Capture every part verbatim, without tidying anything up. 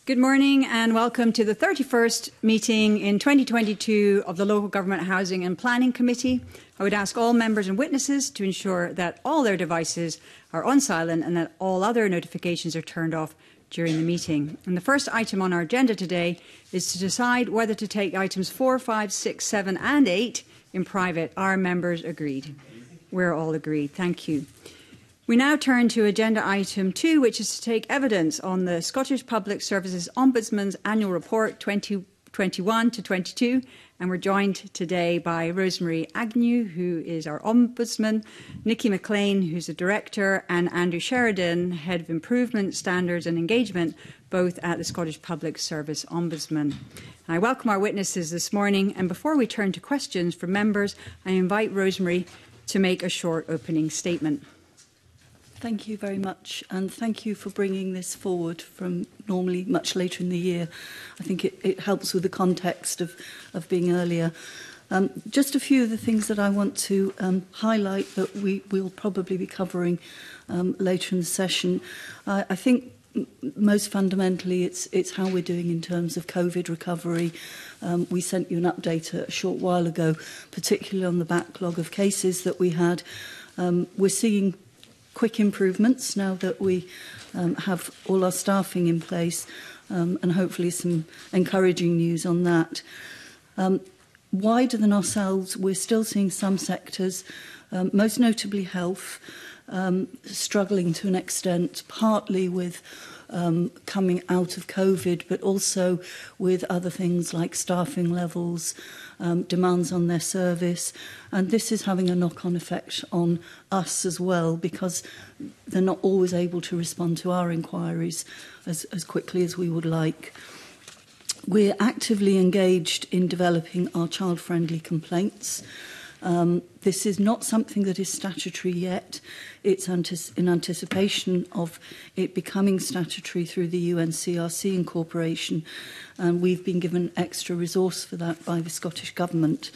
Good morning and welcome to the thirty-first meeting in twenty twenty-two of the Local Government Housing and Planning Committee. I would ask all members and witnesses to ensure that all their devices are on silent and that all other notifications are turned off during the meeting. And the first item on our agenda today is to decide whether to take items four, five, six, seven and eight in private. Are members agreed? We're all agreed. Thank you. We now turn to agenda item two, which is to take evidence on the Scottish Public Services Ombudsman's Annual Report twenty twenty-one to twenty-two. And we're joined today by Rosemary Agnew, who is our Ombudsman, Nikki McLean, who's the Director, and Andrew Sheridan, Head of Improvement, Standards and Engagement, both at the Scottish Public Service Ombudsman. And I welcome our witnesses this morning. And before we turn to questions from members, I invite Rosemary to make a short opening statement. Thank you very much, and thank you for bringing this forward from normally much later in the year. I think it, it helps with the context of, of being earlier. Um, just a few of the things that I want to um, highlight that we will probably be covering um, later in the session. Uh, I think most fundamentally it's, it's how we're doing in terms of COVID recovery. Um, we sent you an update a short while ago, particularly on the backlog of cases that we had. Um, we're seeing quick improvements now that we um, have all our staffing in place, um, and hopefully some encouraging news on that. Um, wider than ourselves, we're still seeing some sectors, um, most notably health, um, struggling to an extent, partly with um, coming out of COVID, but also with other things like staffing levels, Um, demands on their service, and this is having a knock-on effect on us as well, because they're not always able to respond to our inquiries as, as quickly as we would like. We're actively engaged in developing our child-friendly complaints. Um, this is not something that is statutory yet. It's antis in anticipation of it becoming statutory through the U N C R C incorporation, and we've been given extra resource for that by the Scottish Government.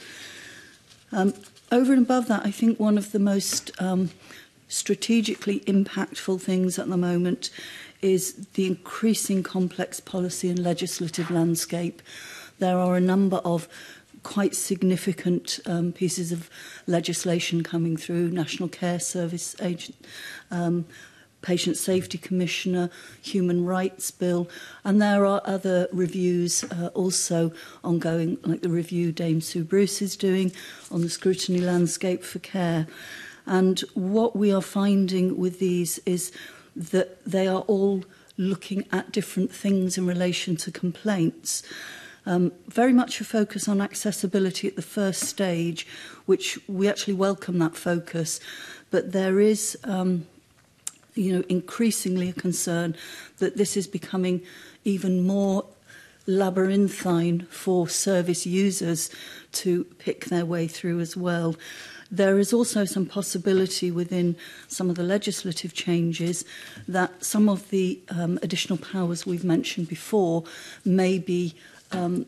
Um, over and above that, I think one of the most um, strategically impactful things at the moment is the increasing complex policy and legislative landscape. There are a number of quite significant um, pieces of legislation coming through: National Care Service Agent, um, Patient Safety Commissioner, Human Rights Bill, and there are other reviews uh, also ongoing, like the review Dame Sue Bruce is doing on the scrutiny landscape for care. And what we are finding with these is that they are all looking at different things in relation to complaints. Um, very much a focus on accessibility at the first stage, which we actually welcome that focus, but there is um, you know, increasingly a concern that this is becoming even more labyrinthine for service users to pick their way through as well. There is also some possibility within some of the legislative changes that some of the um, additional powers we've mentioned before may be Um,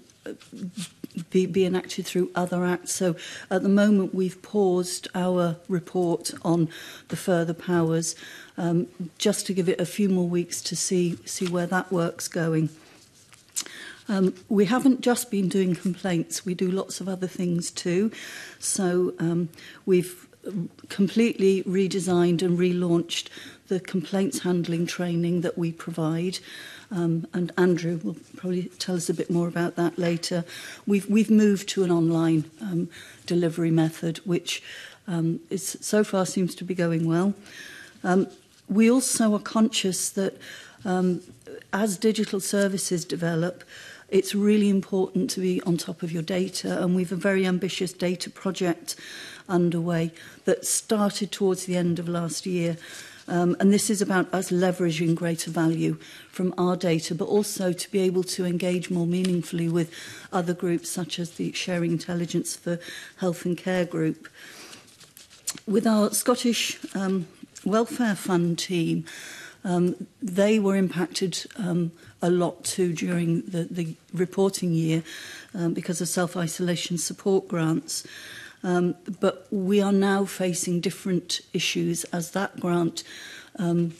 be, be enacted through other acts. So at the moment we've paused our report on the further powers um, just to give it a few more weeks to see, see where that work's going. Um, we haven't just been doing complaints, we do lots of other things too. So um, we've completely redesigned and relaunched the complaints handling training that we provide. Um, and Andrew will probably tell us a bit more about that later. We've, we've moved to an online um, delivery method, which um, is, so far seems to be going well. Um, we also are conscious that um, as digital services develop, it's really important to be on top of your data, and we've a very ambitious data project underway that started towards the end of last year. Um, and this is about us leveraging greater value from our data, but also to be able to engage more meaningfully with other groups, such as the Sharing Intelligence for Health and Care group. With our Scottish um, Welfare Fund team, um, they were impacted um, a lot too during the, the reporting year um, because of self-isolation support grants. Um, but we are now facing different issues as that grant um,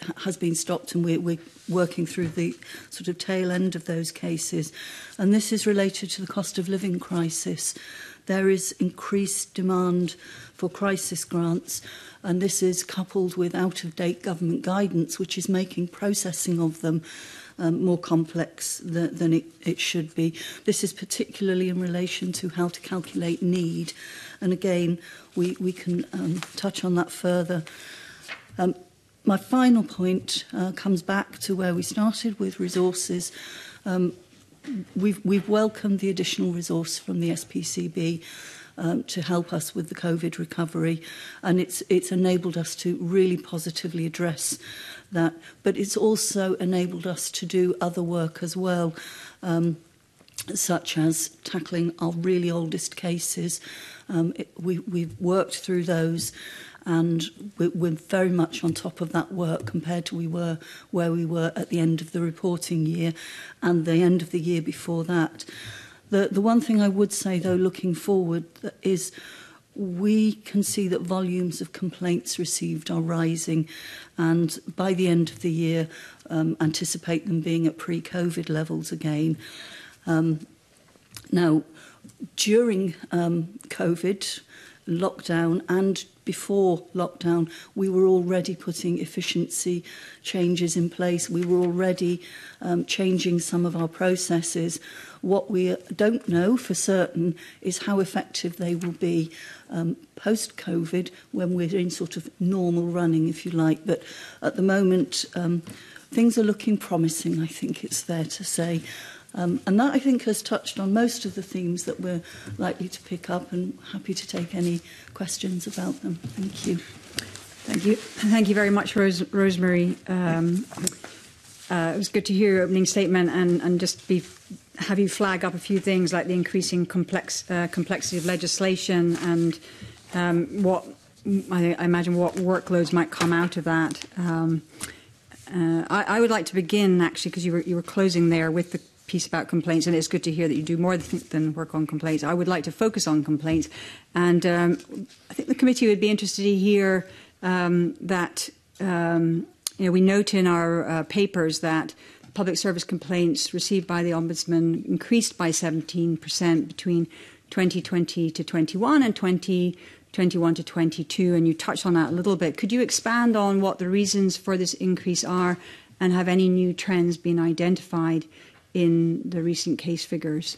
has been stopped, and we're, we're working through the sort of tail end of those cases. And this is related to the cost of living crisis. There is increased demand for crisis grants, and this is coupled with out-of-date government guidance, which is making processing of them um, more complex than, than it, it should be. This is particularly in relation to how to calculate need. And again, we, we can um, touch on that further. Um, my final point uh, comes back to where we started with resources. Um, we've, we've welcomed the additional resource from the S P C B um, to help us with the COVID recovery, and it's, it's enabled us to really positively address that. But it's also enabled us to do other work as well, um, such as tackling our really oldest cases. Um, it, we, we've worked through those, and we're, we're very much on top of that work compared to we were where we were at the end of the reporting year and the end of the year before that. The, the one thing I would say, though, looking forward, is we can see that volumes of complaints received are rising, and by the end of the year, um, anticipate them being at pre-COVID levels again. Um, now, during um, COVID, lockdown, and before lockdown, we were already putting efficiency changes in place. We were already um, changing some of our processes. What we don't know for certain is how effective they will be um, post-COVID, when we're in sort of normal running, if you like. But at the moment, um, things are looking promising, I think it's fair to say. Um, and that, I think, has touched on most of the themes that we're likely to pick up, and happy to take any questions about them. Thank you. Thank you. Thank you very much, Rose, Rosemary. Um, uh, it was good to hear your opening statement, and, and just be, have you flag up a few things like the increasing complex, uh, complexity of legislation, and um, what I, I imagine what workloads might come out of that. Um, uh, I, I would like to begin, actually, because you were, you were closing there with the piece about complaints, and it's good to hear that you do more than work on complaints. I would like to focus on complaints, and um, I think the committee would be interested to hear um, that um, you know, we note in our uh, papers that public service complaints received by the Ombudsman increased by seventeen percent between twenty twenty to twenty-one and twenty twenty-one to twenty-two, and you touched on that a little bit. Could you expand on what the reasons for this increase are, and have any new trends been identified in the recent case figures?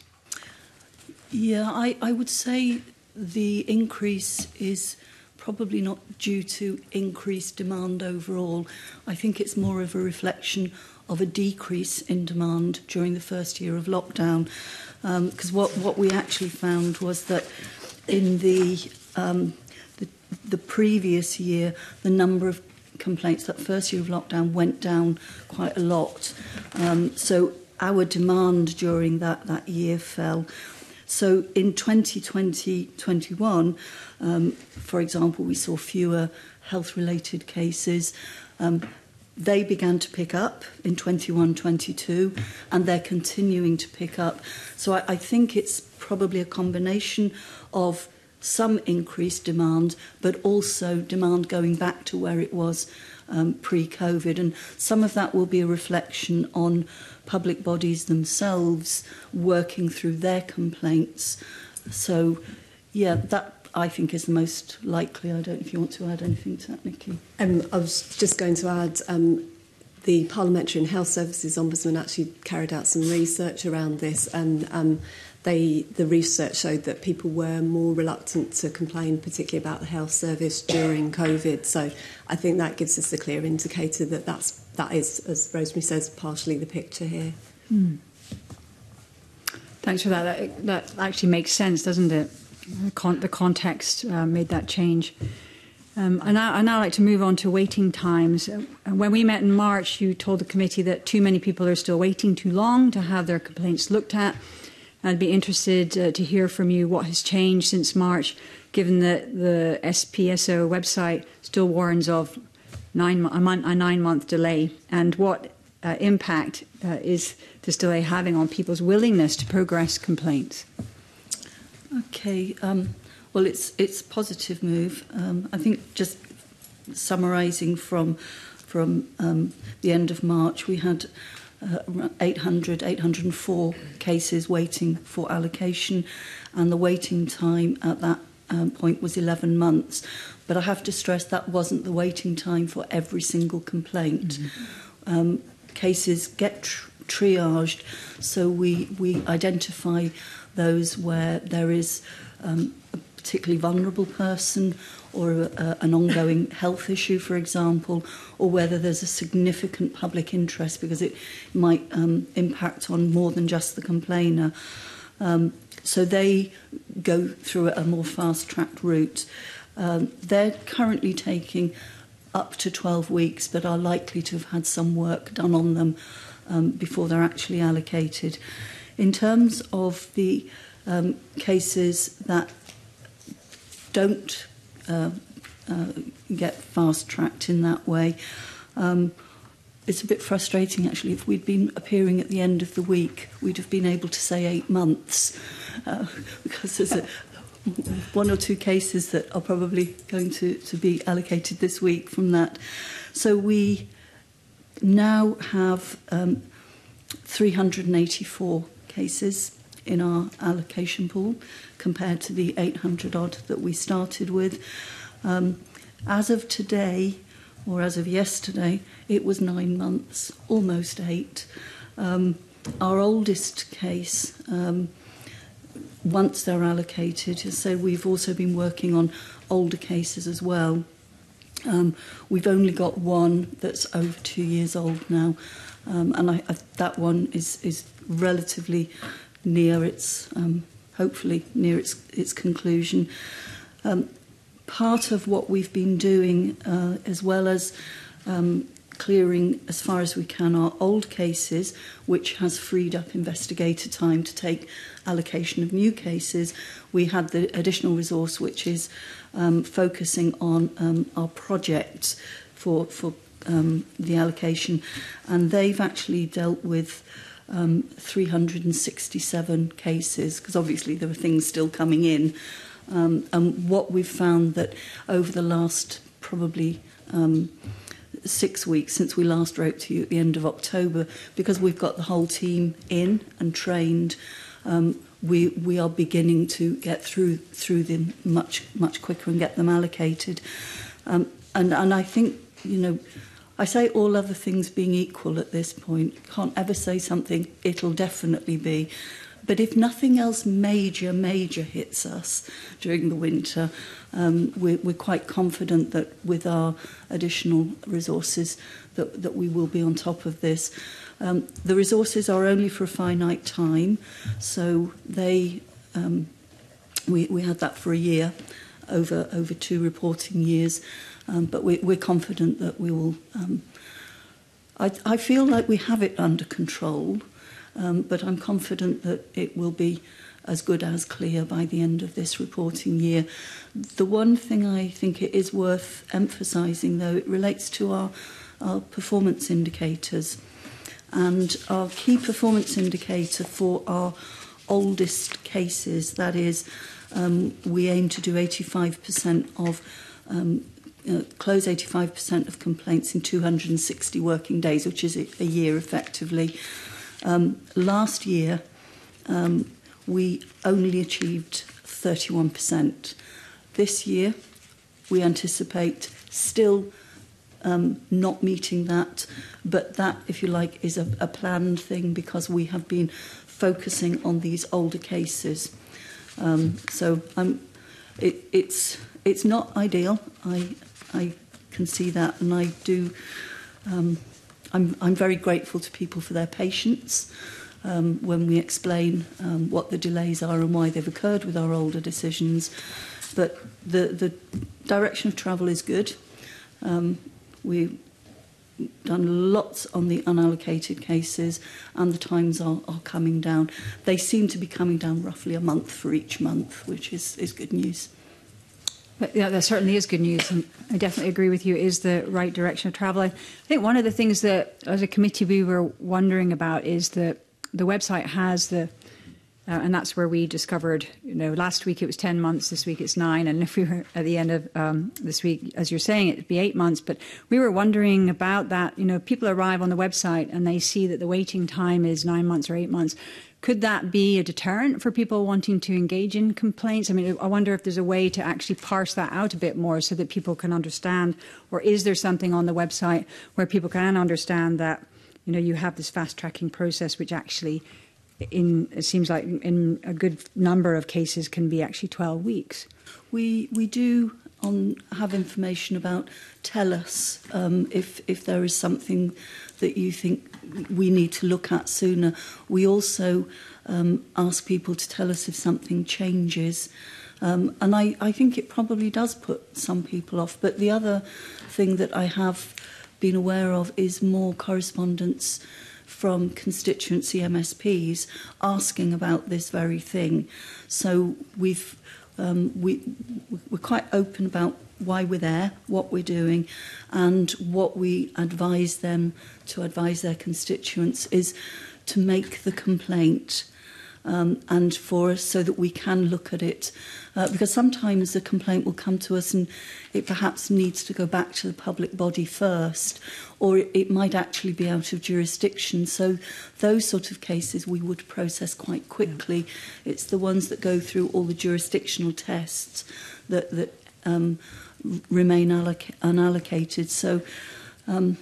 Yeah, I, I would say the increase is probably not due to increased demand overall. I think it's more of a reflection of a decrease in demand during the first year of lockdown. Because um, what, what we actually found was that in the, um, the, the previous year, the number of complaints, that first year of lockdown, went down quite a lot. Um, so our demand during that, that year fell. So in twenty twenty to twenty-one, um, for example, we saw fewer health-related cases. Um, they began to pick up in twenty-one twenty-two, and they're continuing to pick up. So I, I think it's probably a combination of some increased demand, but also demand going back to where it was um, pre-COVID. And some of that will be a reflection on public bodies themselves working through their complaints. So, yeah, that I think is the most likely. I don't know if you want to add anything to that, Nikki. Um, I was just going to add, um, the Parliamentary and Health Services Ombudsman actually carried out some research around this, and um, they, the research showed that people were more reluctant to complain, particularly about the health service during COVID. So I think that gives us a clear indicator that that's, that is, as Rosemary says, partially the picture here. Hmm. Thanks for that. that. That actually makes sense, doesn't it? The, con the context uh, made that change. Um, and I, I now like to move on to waiting times. Uh, when we met in March, you told the committee that too many people are still waiting too long to have their complaints looked at. I'd be interested uh, to hear from you what has changed since March, given that the S P S O website still warns of nine, a, month, a nine-month delay, and what uh, impact uh, is this delay having on people's willingness to progress complaints? Okay, um, well, it's it's a positive move. Um, I think just summarising from from um, the end of March, we had uh, eight hundred, eight hundred four cases waiting for allocation, and the waiting time at that um, point was eleven months. But I have to stress that wasn't the waiting time for every single complaint. Mm-hmm. Um, cases get tr- triaged, so we, we identify those where there is um, a particularly vulnerable person or a, a, an ongoing health issue, for example, or whether there's a significant public interest because it might um, impact on more than just the complainer. Um, so they go through a more fast-tracked route. Um, they're currently taking up to twelve weeks, but are likely to have had some work done on them um, before they're actually allocated. In terms of the um, cases that don't uh, uh, get fast-tracked in that way, um, it's a bit frustrating, actually. If we'd been appearing at the end of the week, we'd have been able to say eight months, uh, because there's a, one or two cases that are probably going to, to be allocated this week from that. So we now have um, three hundred eighty-four cases in our allocation pool compared to the eight hundred odd that we started with. Um, as of today, or as of yesterday, it was nine months, almost eight. Um, our oldest case, um, once they're allocated, so we've also been working on older cases as well. Um, we've only got one that's over two years old now, um, and I, I, that one is, is relatively near its, um, hopefully near its, its conclusion. Um, part of what we've been doing, uh, as well as um, clearing as far as we can our old cases, which has freed up investigator time to take allocation of new cases, we had the additional resource which is um, focusing on um, our projects for, for um, the allocation, and they've actually dealt with um, three hundred sixty-seven cases, because obviously there are things still coming in. Um, and what we've found that over the last probably um, six weeks since we last wrote to you at the end of October, because we've got the whole team in and trained, um, we we are beginning to get through through them much much quicker and get them allocated. Um, and and I think, you know, I say all other things being equal at this point, can't ever say something it'll definitely be. But if nothing else major, major hits us during the winter, um, we're, we're quite confident that with our additional resources that, that we will be on top of this. Um, the resources are only for a finite time, so they um, we, we had that for a year, over, over two reporting years, um, but we, we're confident that we will... Um, I, I feel like we have it under control. Um, but I'm confident that it will be as good as clear by the end of this reporting year. The one thing I think it is worth emphasising, though, it relates to our, our performance indicators. And our key performance indicator for our oldest cases, that is, um, we aim to do eighty-five percent of um, uh, close eighty-five percent of complaints in two hundred sixty working days, which is a, a year effectively. Um, last year, um, we only achieved thirty-one percent. This year, we anticipate still um, not meeting that, but that, if you like, is a, a planned thing because we have been focusing on these older cases. Um, so um, it, it's it's not ideal. I I can see that, and I do. Um, I'm, I'm very grateful to people for their patience um, when we explain um, what the delays are and why they've occurred with our older decisions. But the, the direction of travel is good. Um, we've done lots on the unallocated cases, and the times are, are coming down. They seem to be coming down roughly a month for each month, which is, is good news. Yeah, that certainly is good news, and I definitely agree with you, is the right direction of travel. I think one of the things that, as a committee, we were wondering about is that the website has the Uh, and that's where we discovered, you know, last week it was ten months, this week it's nine. And if we were at the end of um, this week, as you're saying, it'd be eight months. But we were wondering about that. You know, people arrive on the website and they see that the waiting time is nine months or eight months. Could that be a deterrent for people wanting to engage in complaints? I mean, I wonder if there's a way to actually parse that out a bit more so that people can understand, or is there something on the website where people can understand that, you know, you have this fast tracking process, which actually, in it seems like in a good number of cases, can be actually twelve weeks. We we do on have information about. Tell us um, if if there is something that you think we need to look at sooner. We also um, ask people to tell us if something changes. Um, and I, I think it probably does put some people off. But the other thing that I have been aware of is more correspondence from constituency M S Ps asking about this very thing. So we've um, we we're quite open about why we're there, what we're doing, and what we advise them to advise their constituents is to make the complaint um, and for us so that we can look at it. Uh, because sometimes the complaint will come to us and it perhaps needs to go back to the public body first, or it, it might actually be out of jurisdiction. So those sort of cases we would process quite quickly. Yeah. It's the ones that go through all the jurisdictional tests that, that um, remain alloc- unallocated. So um,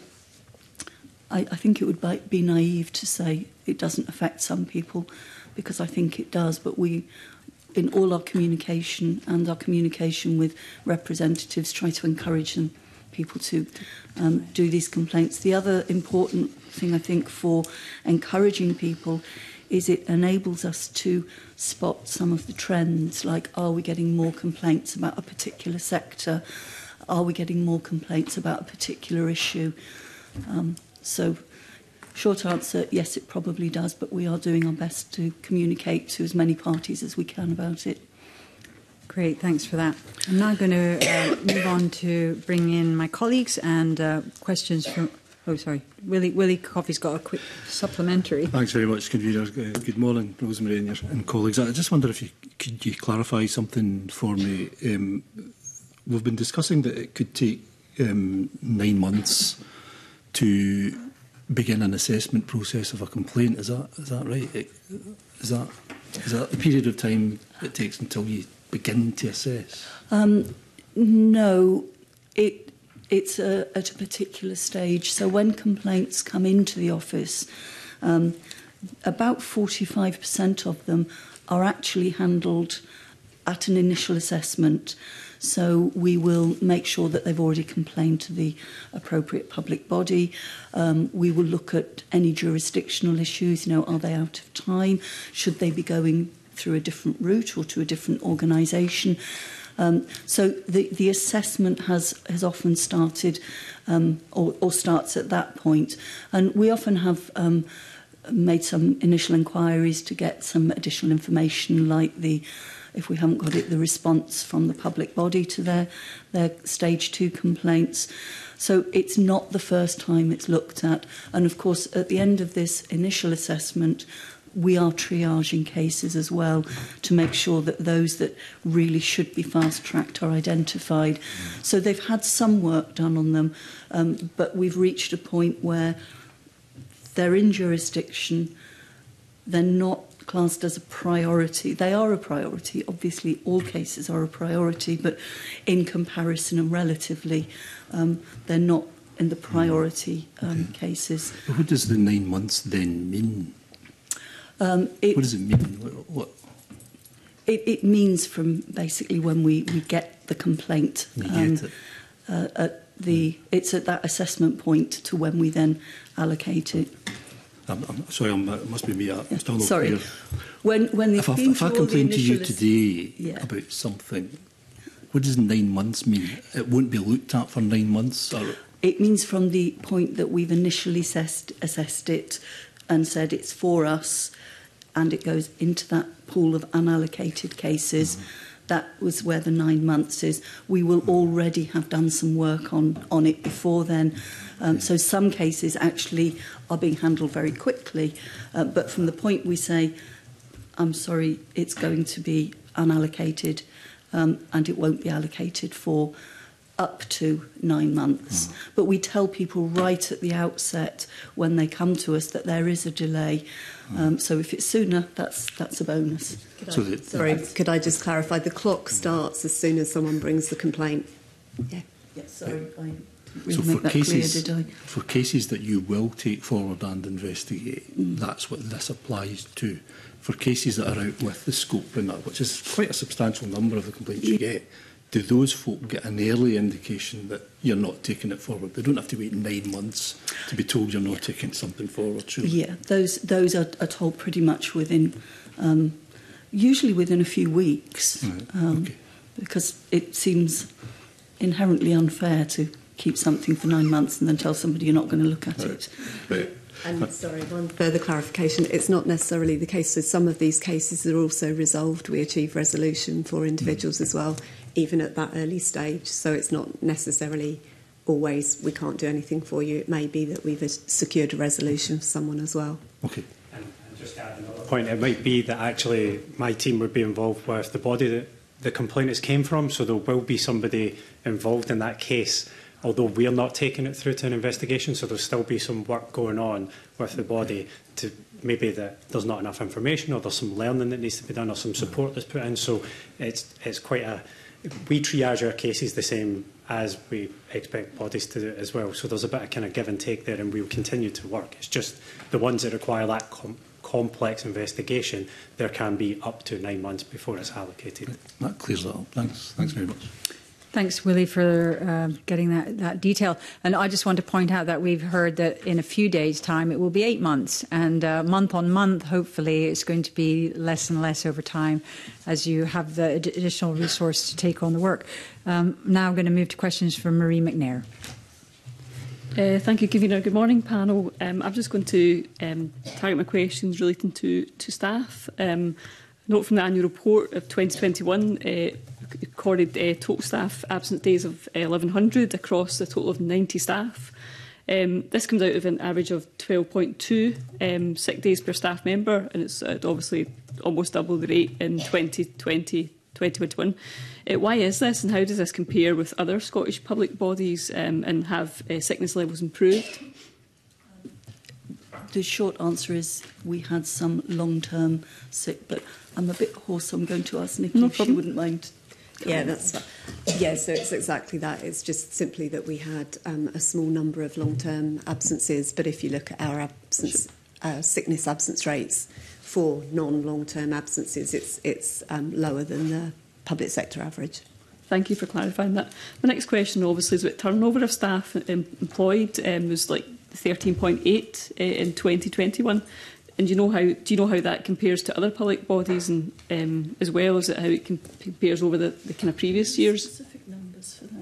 I, I think it would be naive to say it doesn't affect some people, because I think it does. But we, in all our communication and our communication with representatives, try to encourage them, people to um, do these complaints. The other important thing, I think, for encouraging people is it enables us to spot some of the trends, like are we getting more complaints about a particular sector? Are we getting more complaints about a particular issue? Um, so, short answer, yes, it probably does, but we are doing our best to communicate to as many parties as we can about it. Great, thanks for that. I'm now going to uh, move on to bring in my colleagues and uh, questions from... Oh, sorry. Willie, Willie Coffey's got a quick supplementary. Thanks very much, Convener. Uh, good morning, Rosemary and, your, and colleagues. I just wonder if you could you clarify something for me. Um, we've been discussing that it could take um, nine months to begin an assessment process of a complaint. Is that is that right? It, is that is that the period of time it takes until you begin to assess? Um, no, it. It's a, at a particular stage. So when complaints come into the office, um, about forty-five percent of them are actually handled at an initial assessment. So we will make sure that they've already complained to the appropriate public body. Um, we will look at any jurisdictional issues. You know, are they out of time? Should they be going through a different route or to a different organisation? Um, so the, the assessment has, has often started um, or, or starts at that point. And we often have um, made some initial inquiries to get some additional information, like the, if we haven't got it, the response from the public body to their, their stage two complaints. So it's not the first time it's looked at. And of course, at the end of this initial assessment, we are triaging cases as well to make sure that those that really should be fast-tracked are identified. Mm. So they've had some work done on them, um, but we've reached a point where they're in jurisdiction, they're not classed as a priority. They are a priority. Obviously, all cases are a priority, but in comparison and relatively, um, they're not in the priority um, okay. cases. What does the nine months then mean? Um, it, what does it mean? What, what? It, it means from basically when we, we get the complaint. You um, get it. Uh, at the, it's at that assessment point to when we then allocate it. I'm, I'm sorry, I'm, it must be me. I'm yeah. still not sorry. clear. When, when if I, if I complain to you today yeah. about something, what does nine months mean? It won't be looked at for nine months? Or? It means from the point that we've initially assessed, assessed it and said it's for us, and it goes into that pool of unallocated cases. Mm-hmm. That was where the nine months is. We will already have done some work on, on it before then. Um, so some cases actually are being handled very quickly. Uh, but from the point we say I'm sorry, it's going to be unallocated, um, and it won't be allocated for up to nine months. Mm. But we tell people right at the outset when they come to us that there is a delay. Mm. Um, so if it's sooner, that's that's a bonus. Could so I, the, sorry, could I just clarify? The clock starts as soon as someone brings the complaint. Yeah. Yes, sorry, I didn't really so make for that cases, clear, did I? For cases that you will take forward and investigate, Mm. that's what this applies to. For cases that are out with the scope, and that, which is quite a substantial number of the complaints you get, do those folk get an early indication that you're not taking it forward? They don't have to wait nine months to be told you're not taking something forward, surely? Yeah, those those are, are told pretty much within, um, usually within a few weeks, Right, um, okay. because it seems inherently unfair to keep something for nine months and then tell somebody you're not going to look at Right. it. Right. And sorry, one further clarification. It's not necessarily the case. So some of these cases are also resolved. We achieve resolution for individuals mm. as well, even at that early stage. So it's not necessarily always we can't do anything for you. It may be that we've secured a resolution for someone as well. Okay. And, and just to add another point, it might be that actually my team would be involved with the body that the complainants came from, so there will be somebody involved in that case, although we're not taking it through to an investigation, so there'll still be some work going on with the body to maybe that there's not enough information, or there's some learning that needs to be done, or some support that's put in. So it's it's quite a we triage our cases the same as we expect bodies to do it as well. So there's a bit of kind of give and take there, and we'll continue to work. It's just the ones that require that com complex investigation, there can be up to nine months before it's allocated. That clears that up. Thanks. Thanks very much. Thanks, Willie, for uh, getting that, that detail. And I just want to point out that we've heard that in a few days' time it will be eight months. And uh, month on month, hopefully, it's going to be less and less over time as you have the ad additional resource to take on the work. Um, now I'm going to move to questions from Marie McNair. Uh, thank you, Convener. Good morning, panel. Um, I'm just going to um, target my questions relating to, to staff. Um, note from the annual report of twenty twenty-one, uh, recorded uh, total staff absent days of uh, eleven hundred across a total of ninety staff. Um, this comes out of an average of twelve point two um, sick days per staff member, and it's uh, obviously almost double the rate in twenty twenty, twenty twenty-one. Uh, why is this, and how does this compare with other Scottish public bodies, um, and have uh, sickness levels improved? The short answer is we had some long-term sick, but I'm a bit hoarse, so I'm going to ask Nikki No if problem. she wouldn't mind. Yeah, that's right. Yeah, so it's exactly that. It's just simply that we had um, a small number of long-term absences, but if you look at our absence, uh, sickness absence rates for non-long-term absences, it's, it's um, lower than the public sector average. Thank you for clarifying that. My next question, obviously, is about turnover of staff um, employed. Um, was like thirteen point eight uh, in twenty twenty-one. And do you know how do you know how that compares to other public bodies, and um, as well as it how it compares over the, the kind of previous years? Specific numbers for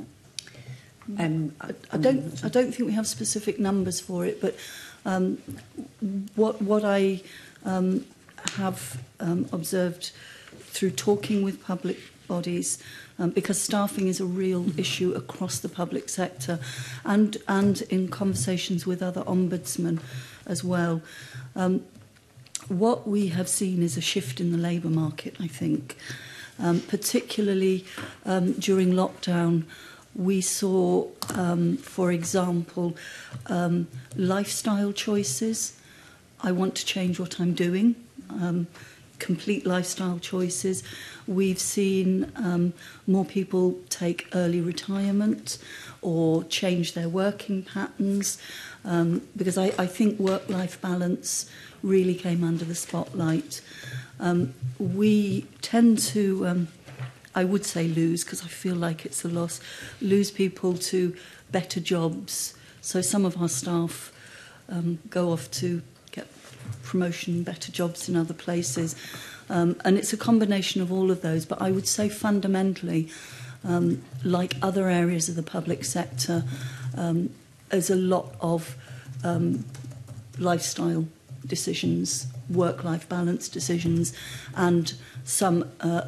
that. Um, I, I don't. I don't think we have specific numbers for it, but um, what what I um, have um, observed through talking with public bodies, um, because staffing is a real issue across the public sector, and and in conversations with other ombudsmen as well. Um, what we have seen is a shift in the labour market, I think, um, particularly um, during lockdown. We saw, um, for example, um, lifestyle choices. I want to change what I'm doing. Um, complete lifestyle choices. We've seen um, more people take early retirement or change their working patterns, um, because I, I think work-life balance really came under the spotlight. Um, we tend to, um, I would say lose, because I feel like it's a loss, lose people to better jobs. So some of our staff um, go off to get promotion, better jobs in other places. Um, and it's a combination of all of those. But I would say fundamentally, um, like other areas of the public sector, um, there's a lot of um, lifestyle decisions, work-life balance decisions, and some uh,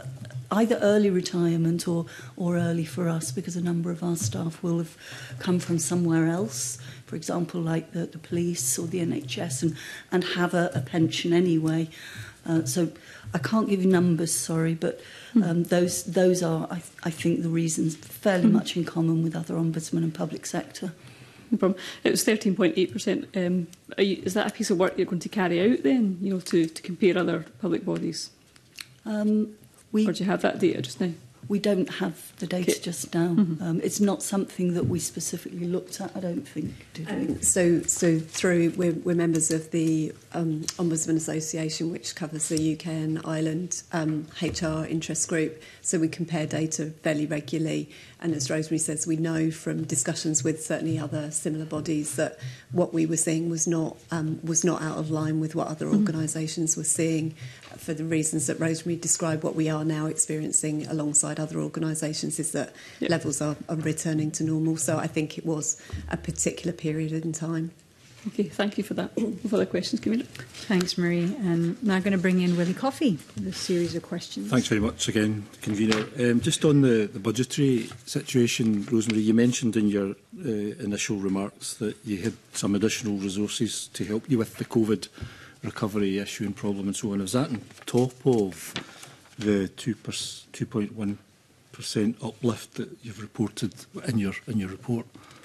either early retirement or, or early for us, because a number of our staff will have come from somewhere else, for example, like the, the police or the N H S, and, and have a, a pension anyway. Uh, so I can't give you numbers, sorry, but um, those those are, I, I think, the reasons fairly mm. much in common with other ombudsmen and public sector. No problem. It was thirteen point eight percent. Um, is that a piece of work you're going to carry out then, you know, to, to compare other public bodies? Um, we, or do you have that data just now? We don't have the data okay. just now. Mm-hmm. um, it's not something that we specifically looked at, I don't think. Did we? Um, so, so through we're, we're members of the um, Ombudsman Association, which covers the U K and Ireland um, H R interest group. So we compare data fairly regularly. And as Rosemary says, we know from discussions with certainly other similar bodies that what we were seeing was not um, was not out of line with what other mm-hmm. organisations were seeing, for the reasons that Rosemary described. What we are now experiencing alongside other organisations is that yep. levels are, are returning to normal. So I think it was a particular period in time. Okay, thank you for that. No further questions, Camilla? Thanks, Marie. And now going to bring in Willie Coffey for this series of questions. Thanks very much again, Convener. Um, just on the, the budgetary situation, Rosemary, you mentioned in your uh, initial remarks that you had some additional resources to help you with the COVID recovery issue and problem and so on. Is that on top of the two point one percent uplift that you've reported in your in your report?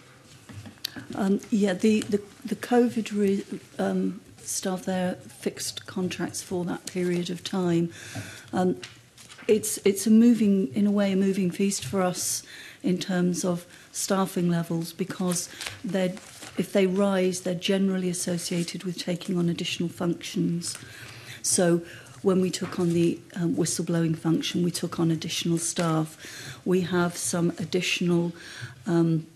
Um, yeah, the, the, the COVID re, um, staff there fixed contracts for that period of time. Um, it's it's a moving, in a way, a moving feast for us in terms of staffing levels, because they're, if they rise, they're generally associated with taking on additional functions. So when we took on the um, whistleblowing function, we took on additional staff. We have some additional um,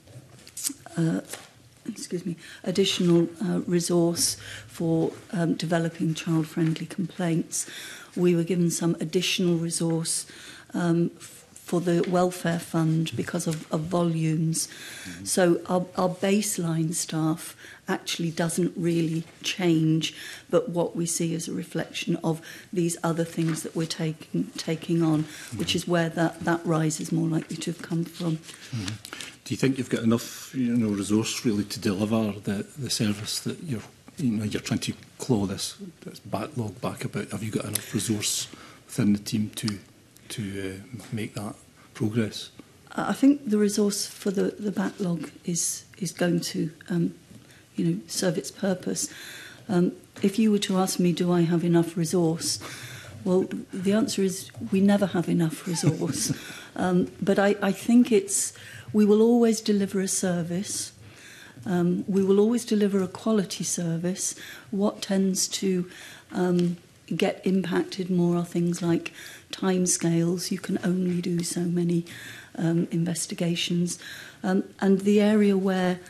uh, excuse me, additional uh, resource for um, developing child-friendly complaints. We were given some additional resource um, f- for the welfare fund because of, of volumes. Mm-hmm. So our, our baseline staff actually doesn't really change, but what we see is a reflection of these other things that we're taking taking on, mm-hmm. which is where that, that rise is more likely to have come from. Mm-hmm. Do you think you've got enough, you know, resource really to deliver the, the service that you're, you know, you're trying to claw this, this backlog back about? Have you got enough resource within the team to to uh, make that progress? I think the resource for the, the backlog is is going to, um, you know, serve its purpose. Um, if you were to ask me, do I have enough resource? Well, the answer is we never have enough resource. um, but I, I think it's, we will always deliver a service. Um, we will always deliver a quality service. What tends to um, get impacted more are things like timescales. You can only do so many um, investigations. Um, and the area where,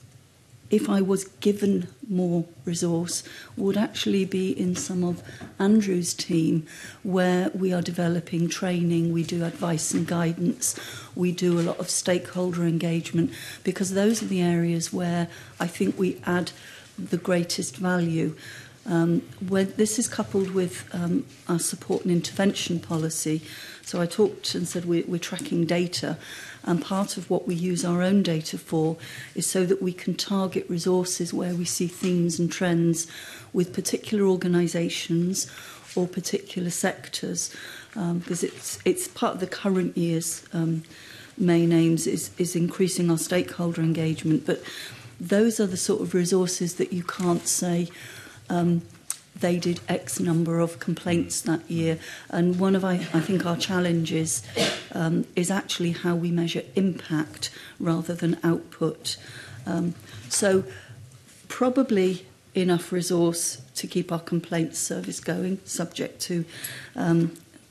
if I was given more resource, would actually be in some of Andrew's team, where we are developing training, we do advice and guidance, we do a lot of stakeholder engagement, because those are the areas where I think we add the greatest value. Um, when this is coupled with um, our support and intervention policy. So I talked and said we're, we're tracking data, and part of what we use our own data for is so that we can target resources where we see themes and trends with particular organisations or particular sectors, um, because it's it's part of the current year's um, main aims is, is increasing our stakeholder engagement. But those are the sort of resources that you can't say, Um, they did X number of complaints that year. And one of, I, I think, our challenges um, is actually how we measure impact rather than output. Um, so probably enough resource to keep our complaints service going, subject to um,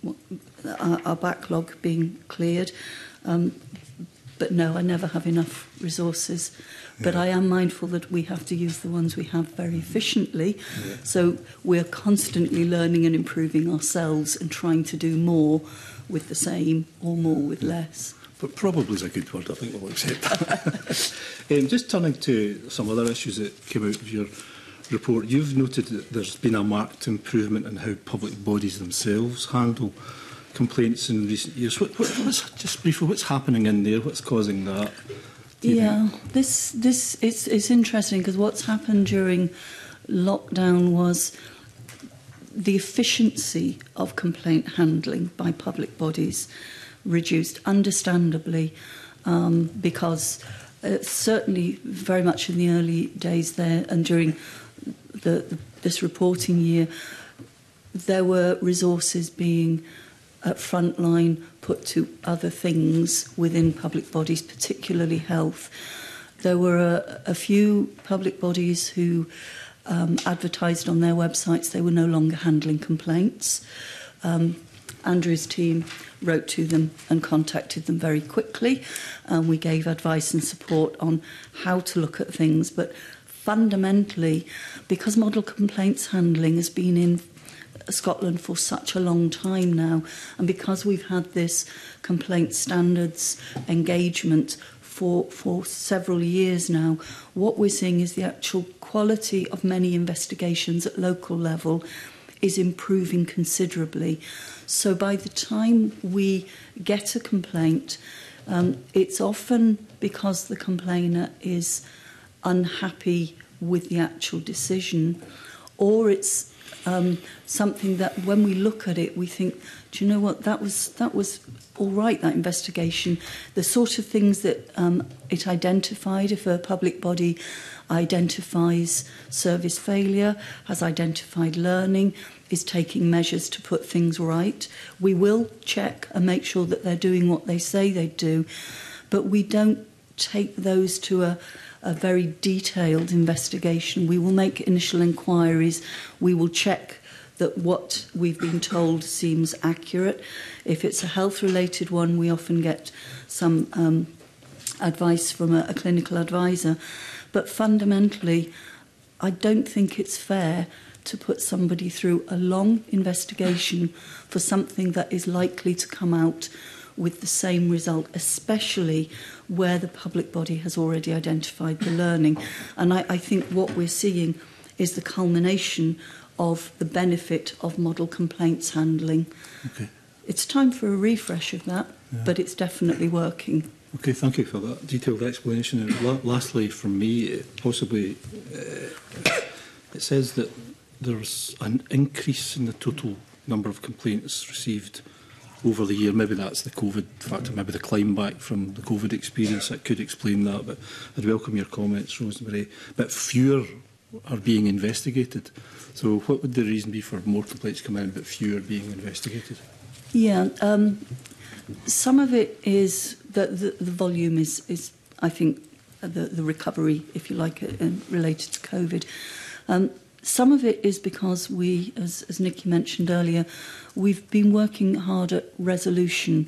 our, our backlog being cleared. Um, but no, I never have enough resources. But yeah. I am mindful that we have to use the ones we have very efficiently. Yeah. So we're constantly learning and improving ourselves and trying to do more with the same or more with less. But probably is a good word, I think we'll accept that. um, just turning to some other issues that came out of your report, you've noted that there's been a marked improvement in how public bodies themselves handle complaints in recent years. What, what, what's, just briefly, what's happening in there? What's causing that? Yeah, this this it's it's interesting because what's happened during lockdown was the efficiency of complaint handling by public bodies reduced, understandably, um, because uh, certainly very much in the early days there and during the, the this reporting year, there were resources being at front line put to other things within public bodies, particularly health. There were a, a few public bodies who um, advertised on their websites they were no longer handling complaints. Um, Andrew's team wrote to them and contacted them very quickly. Um, we gave advice and support on how to look at things, but fundamentally, because model complaints handling has been in Scotland for such a long time now, and because we've had this complaint standards engagement for, for several years now, what we're seeing is the actual quality of many investigations at local level is improving considerably. So by the time we get a complaint, um, it's often because the complainer is unhappy with the actual decision, or it's um, something that when we look at it, we think, do you know what, that was that was all right, that investigation. The sort of things that um, it identified, if a public body identifies service failure, has identified learning, is taking measures to put things right, we will check and make sure that they're doing what they say they do, but we don't take those to a a very detailed investigation. We will make initial inquiries. We will check that what we've been told seems accurate. If it's a health-related one, we often get some um, advice from a, a clinical advisor. But fundamentally, I don't think it's fair to put somebody through a long investigation for something that is likely to come out with the same result, especially where the public body has already identified the learning. And I, I think what we're seeing is the culmination of the benefit of model complaints handling. Okay. It's time for a refresh of that, yeah. But it's definitely working. Okay, thank you for that detailed explanation. And la lastly, from me, possibly, uh, it says that there's an increase in the total number of complaints received over the year. Maybe that's the COVID factor, maybe the climb back from the COVID experience that could explain that, but I'd welcome your comments, Rosemary. But fewer are being investigated. So what would the reason be for more complaints coming in but fewer being investigated? Yeah, um, some of it is that the, the volume is, is, I think, the, the recovery, if you like, uh, related to COVID. Um, Some of it is because we, as, as Nikki mentioned earlier, we've been working hard at resolution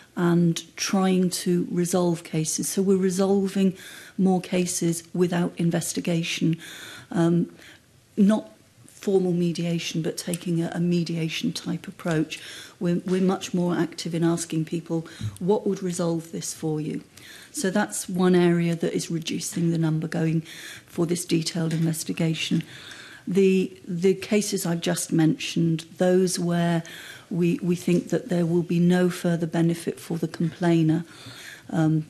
and trying to resolve cases. So we're resolving more cases without investigation, um, not formal mediation, but taking a, a mediation type approach. We're, we're much more active in asking people, what would resolve this for you? So that's one area that is reducing the number going for this detailed investigation. The, the cases I've just mentioned, those where we, we think that there will be no further benefit for the complainer. Um,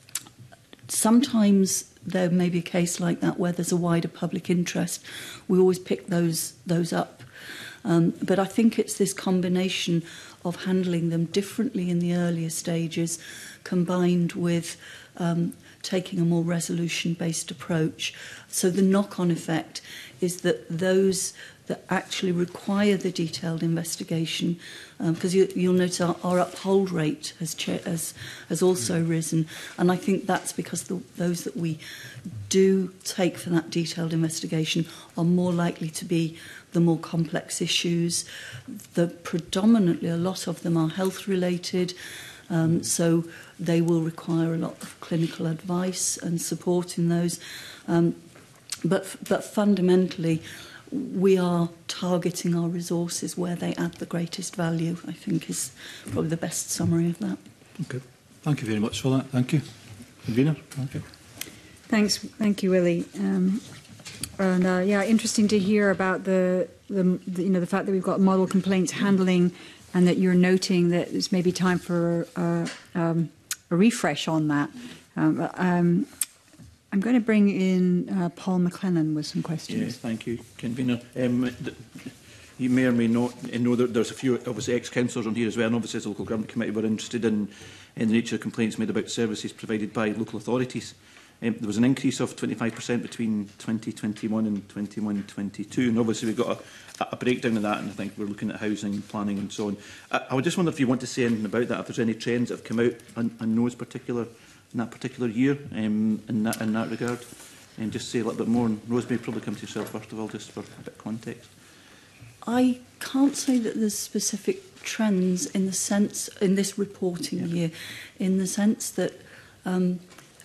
sometimes there may be a case like that where there's a wider public interest. We always pick those, those up. Um, but I think it's this combination of handling them differently in the earlier stages, combined with um, taking a more resolution-based approach. So the knock-on effect is that those that actually require the detailed investigation, because um, you, you'll notice our, our uphold rate has, has, has also risen, and I think that's because the, those that we do take for that detailed investigation are more likely to be the more complex issues. The, predominantly, a lot of them are health-related, um, so they will require a lot of clinical advice and support in those. Um, but, but fundamentally, we are targeting our resources where they add the greatest value, I think is probably the best summary of that. Okay. Thank you very much for that. Thank you. Convener, thank you. Thanks. Thank you, Willie. Um, and uh, yeah, interesting to hear about the, the, the, you know, the fact that we've got model complaints handling and that you're noting that it's maybe time for uh, um, a refresh on that. Um, um, I'm going to bring in uh, Paul McLennan with some questions. Yes, thank you, Convener. Um, you may or may not know that there's a few obviously ex-councillors on here as well, and obviously as a local government committee we're interested in, in the nature of complaints made about services provided by local authorities. Um, there was an increase of twenty-five percent between twenty twenty-one and twenty-one twenty-two, and obviously we've got a, a breakdown of that, and I think we're looking at housing, planning and so on. I, I would just wonder if you want to say anything about that, if there's any trends that have come out on, on those particular, in that particular year um, in, that, in that regard. And just say a little bit more, and Rosemary, probably come to yourself first of all, just for a bit of context. I can't say that there's specific trends in the sense, in this reporting yeah. year, in the sense that um,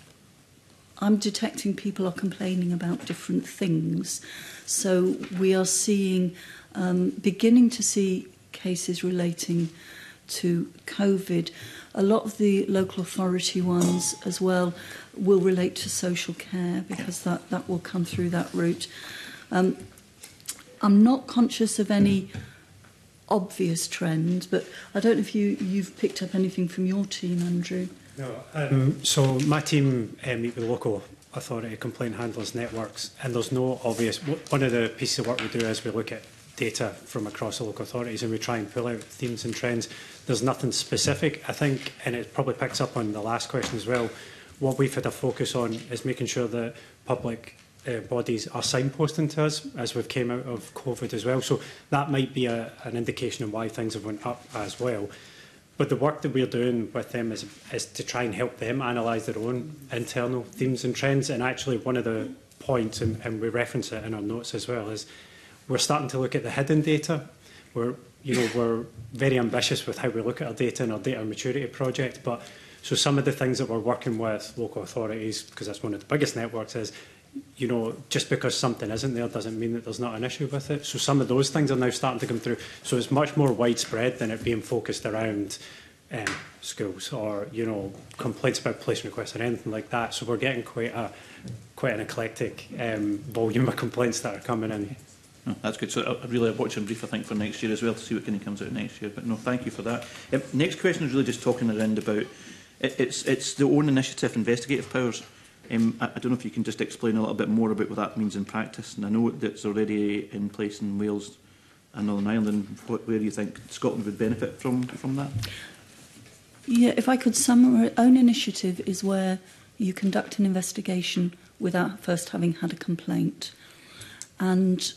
I'm detecting people are complaining about different things. So we are seeing, um, beginning to see cases relating to COVID. A lot of the local authority ones as well will relate to social care, because that, that will come through that route. Um, I'm not conscious of any obvious trend, but I don't know if you, you've picked up anything from your team, Andrew. No, um, so my team uh, meet with local authority complaint handlers networks, and there's no obvious. One of the pieces of work we do is we look at data from across the local authorities and we try and pull out themes and trends. There's nothing specific, I think, and it probably picks up on the last question as well. What we've had a focus on is making sure that public uh, bodies are signposting to us as we've came out of COVID as well. So that might be a, an indication of why things have went up as well. But the work that we're doing with them is, is to try and help them analyse their own internal themes and trends. And actually one of the points, and, and we reference it in our notes as well, is we're starting to look at the hidden data. We're, you know, we're very ambitious with how we look at our data and our data maturity project. But so some of the things that we're working with local authorities, because that's one of the biggest networks, is, you know, just because something isn't there doesn't mean that there's not an issue with it. So some of those things are now starting to come through. So it's much more widespread than it being focused around um, schools or, you know, complaints about place requests or anything like that. So we're getting quite a quite an eclectic um, volume of complaints that are coming in. Oh, that's good. So I really watch and brief, I think, for next year as well, to see what kind of comes out next year. But no, thank you for that. Um, next question is really just talking around about it, it's it's the own initiative investigative powers. Um, I, I don't know if you can just explain a little bit more about what that means in practice. And I know that it's already in place in Wales and Northern Ireland. What, where do you think Scotland would benefit from from that? Yeah, if I could summarise, own initiative is where you conduct an investigation without first having had a complaint. And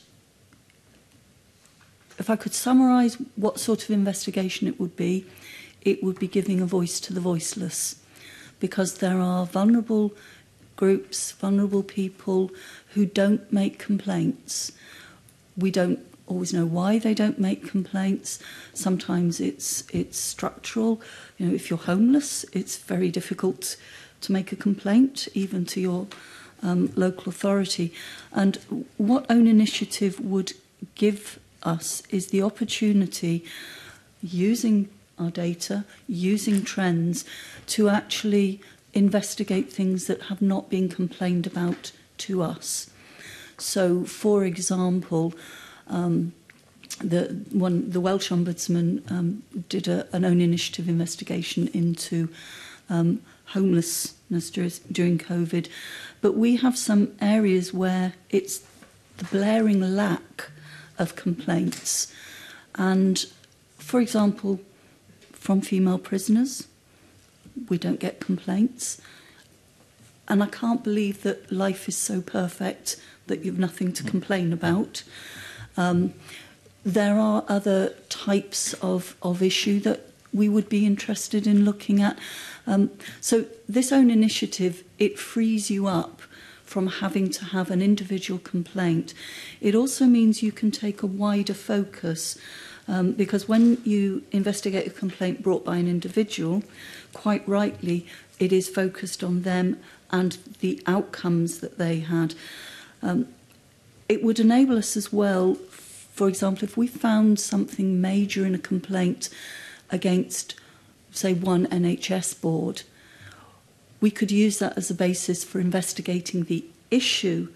if I could summarise what sort of investigation it would be, it would be giving a voice to the voiceless, because there are vulnerable groups, vulnerable people who don't make complaints. We don't always know why they don't make complaints. Sometimes it's it's structural. You know, if you're homeless, it's very difficult to make a complaint, even to your um, local authority. And what Own Initiative would give us is the opportunity, using our data, using trends, to actually investigate things that have not been complained about to us. So, for example, um, the one the Welsh Ombudsman um, did a, an Own Initiative investigation into um, homelessness during COVID, but we have some areas where it's the blaring lack of complaints, and, for example, from female prisoners, we don't get complaints. And I can't believe that life is so perfect that you've nothing to complain about. Um, there are other types of, of issue that we would be interested in looking at. Um, so this Own Initiative, it frees you up from having to have an individual complaint. It also means you can take a wider focus, um, because when you investigate a complaint brought by an individual, quite rightly, it is focused on them and the outcomes that they had. Um, it would enable us as well, for example, if we found something major in a complaint against, say, one N H S board, we could use that as a basis for investigating the issue,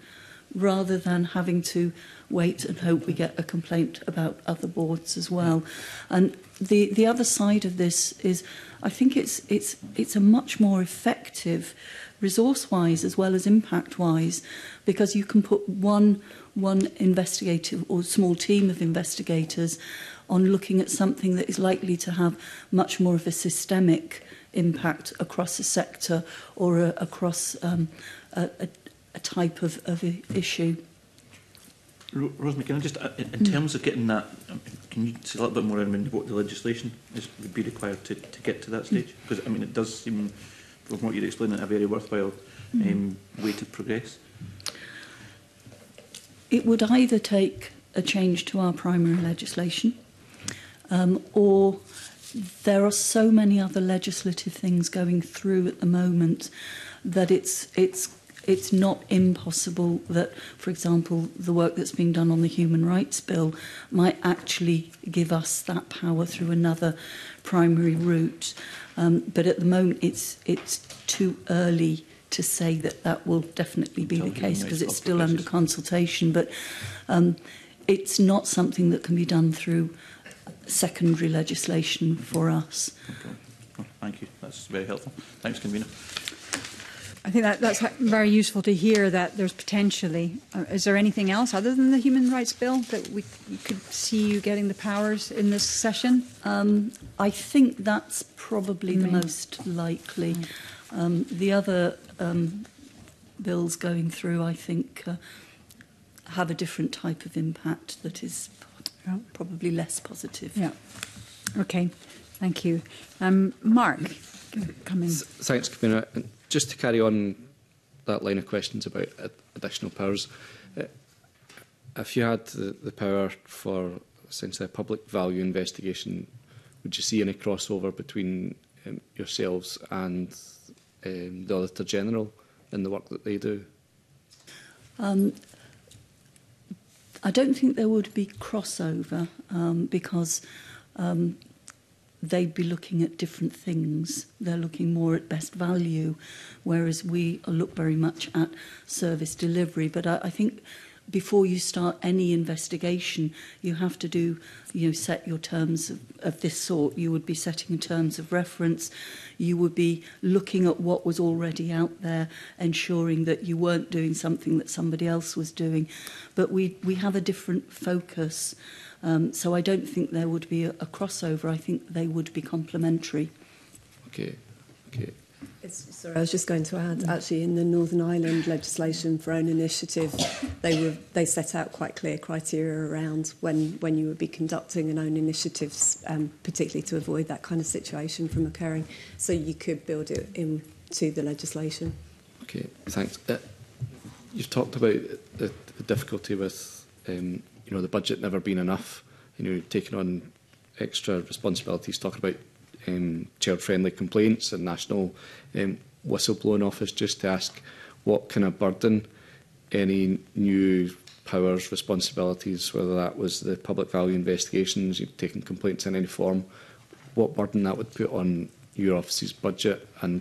rather than having to wait and hope we get a complaint about other boards as well. And the, the other side of this is, I think it's, it's, it's a much more effective, resource-wise as well as impact-wise, because you can put one, one investigator or small team of investigators on looking at something that is likely to have much more of a systemic impact across a sector or a, across um, a, a, a type of, of issue. Ro Rosemary, can I just, uh, in terms of getting that, um, can you say a little bit more around what the legislation is, would be required to, to get to that stage? Because, I mean, it does seem, from what you're explaining, a very worthwhile um, way to progress. It would either take a change to our primary legislation, um, or there are so many other legislative things going through at the moment that it's it's it's not impossible that, for example, the work that's being done on the Human Rights Bill might actually give us that power through another primary route. Um, but at the moment, it's it's too early to say that that will definitely be the case, because it's still under consultation. But um, it's not something that can be done through secondary legislation for us. Okay. Oh, thank you. That's very helpful. Thanks, Convener. I think that, that's very useful to hear that there's potentially. Uh, is there anything else other than the Human Rights Bill that we, we could see you getting the powers in this session? Um, I think that's probably mm. the most likely. Mm. Um, the other um, bills going through, I think, uh, have a different type of impact that is yeah. probably less positive. Yeah. Okay. Thank you. Um, Mark, come in. Thanks, Convener. Just to carry on that line of questions about additional powers, uh, if you had the, the power for essentially a public value investigation, would you see any crossover between um, yourselves and um, the Auditor General in the work that they do? Um, I don't think there would be crossover um, because um, they'd be looking at different things. They're looking more at best value, whereas we look very much at service delivery. But I, I think before you start any investigation, you have to do, you know, set your terms of, of this sort. You would be setting terms of reference. You would be looking at what was already out there, ensuring that you weren't doing something that somebody else was doing. But we, we have a different focus. Um, so I don't think there would be a, a crossover. I think they would be complementary. Okay. Okay. It's, sorry, I was just going to add, actually, in the Northern Ireland legislation for own initiative, they were they set out quite clear criteria around when, when you would be conducting an own initiatives, um, particularly to avoid that kind of situation from occurring. So you could build it into the legislation. Okay, thanks. Uh, you've talked about the, the difficulty with um, you know, the budget never being enough, you know, taking on extra responsibilities, talking about um, child-friendly complaints and National um, Whistleblowing Office, just to ask what kind of burden any new powers, responsibilities, whether that was the public value investigations, you've taken complaints in any form, what burden that would put on your office's budget, and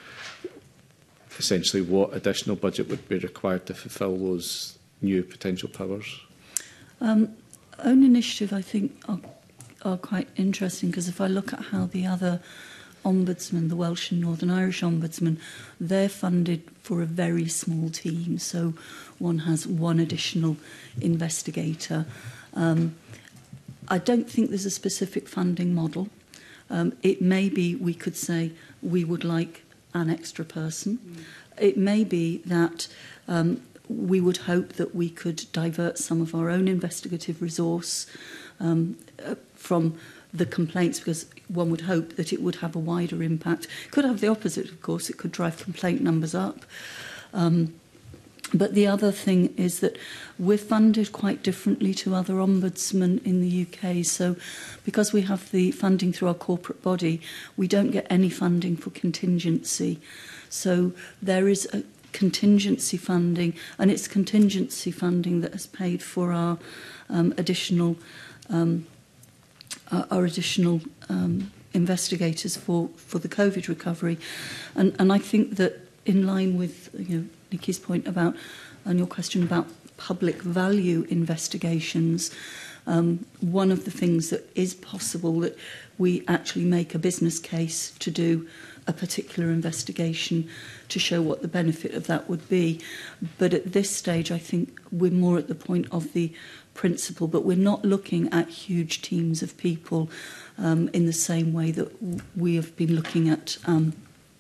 essentially what additional budget would be required to fulfil those new potential powers? Um, own initiative, I think, are, are quite interesting, because if I look at how the other ombudsman, the Welsh and Northern Irish ombudsman, they're funded for a very small team. So one has one additional investigator. Um, I don't think there's a specific funding model. Um, it may be we could say we would like an extra person. Mm. It may be that um, we would hope that we could divert some of our own investigative resource um, uh, from the complaints, because one would hope that it would have a wider impact. It could have the opposite, of course. It could drive complaint numbers up. Um, but the other thing is that we're funded quite differently to other ombudsmen in the U K. So because we have the funding through our corporate body, we don't get any funding for contingency. So there is a contingency funding, and it's contingency funding that has paid for our um, additional um, our, our additional um, investigators for, for the COVID recovery. And, and I think that in line with, you know, Nikki's point about and your question about public value investigations, um, one of the things that is possible that we actually make a business case to do a particular investigation to show what the benefit of that would be. But at this stage, I think we're more at the point of the principle, but we're not looking at huge teams of people um, in the same way that we have been looking at um,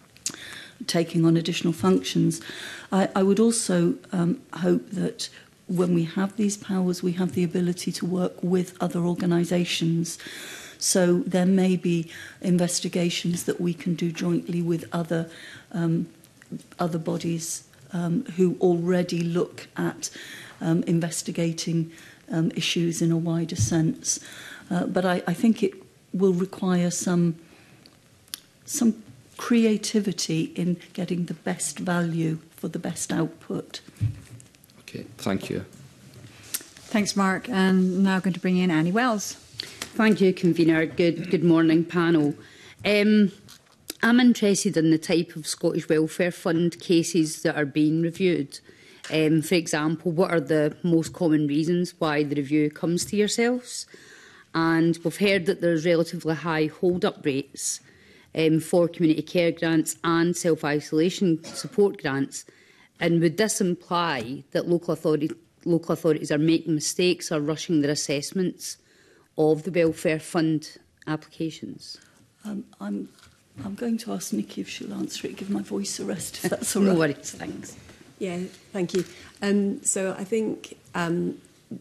taking on additional functions. I, I would also um, hope that when we have these powers, we have the ability to work with other organisations. So there may be investigations that we can do jointly with other um, other bodies um, who already look at um, investigating um, issues in a wider sense. Uh, but I, I think it will require some some creativity in getting the best value for the best output. Okay, thank you. Thanks, Mark. And now going to bring in Annie Wells. Thank you, Convener. Good, good morning, panel. Um, I'm interested in the type of Scottish Welfare Fund cases that are being reviewed. Um, for example, what are the most common reasons why the review comes to yourselves? And we've heard that there's relatively high hold-up rates um, for community care grants and self-isolation support grants. And would this imply that local, authority, local authorities are making mistakes or rushing their assessments of the Welfare Fund applications? Um, I'm, I'm going to ask Nikki if she'll answer it, give my voice a rest, if that's all right. No worries, thanks. Yeah, thank you. Um, so I think um,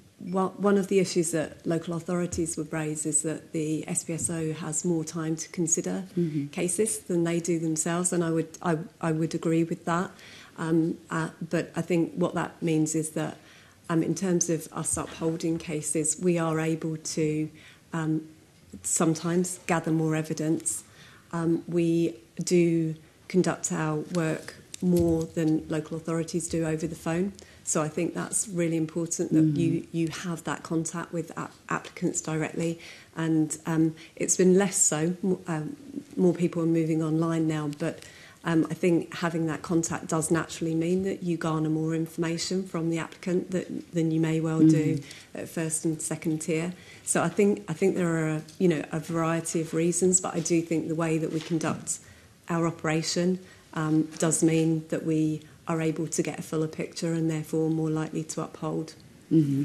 one of the issues that local authorities would raise is that the S P S O has more time to consider mm-hmm. cases than they do themselves, and I would I, I would agree with that. Um, uh, but I think what that means is that um, in terms of us upholding cases, we are able to um, sometimes gather more evidence. Um, we do conduct our work more than local authorities do over the phone. So I think that's really important that mm. you, you have that contact with ap- applicants directly. And um, it's been less so. More, um, more people are moving online now, but um, I think having that contact does naturally mean that you garner more information from the applicant that, than you may well mm. do at first and second tier. So I think I think there are a, you know a variety of reasons, but I do think the way that we conduct our operation um, does mean that we are able to get a fuller picture and therefore more likely to uphold. Mm-hmm.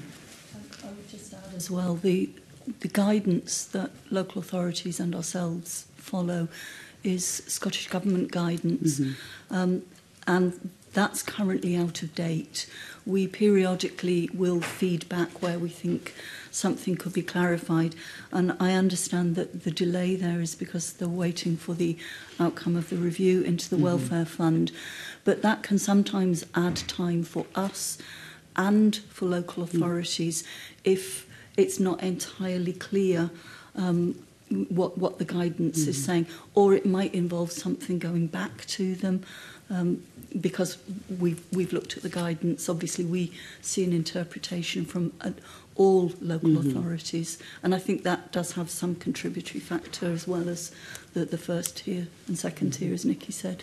I would just add as well the the guidance that local authorities and ourselves follow is Scottish Government guidance, mm-hmm. um, and that's currently out of date. We periodically will feed back where we think something could be clarified, and I understand that the delay there is because they're waiting for the outcome of the review into the mm-hmm. Welfare Fund, but that can sometimes add time for us and for local authorities mm-hmm. if it's not entirely clear um, what, what the guidance mm-hmm. is saying, or it might involve something going back to them. Um, because we've, we've looked at the guidance, obviously we see an interpretation from uh, all local mm-hmm. authorities, and I think that does have some contributory factor as well as the, the first tier and second tier, as Nikki said.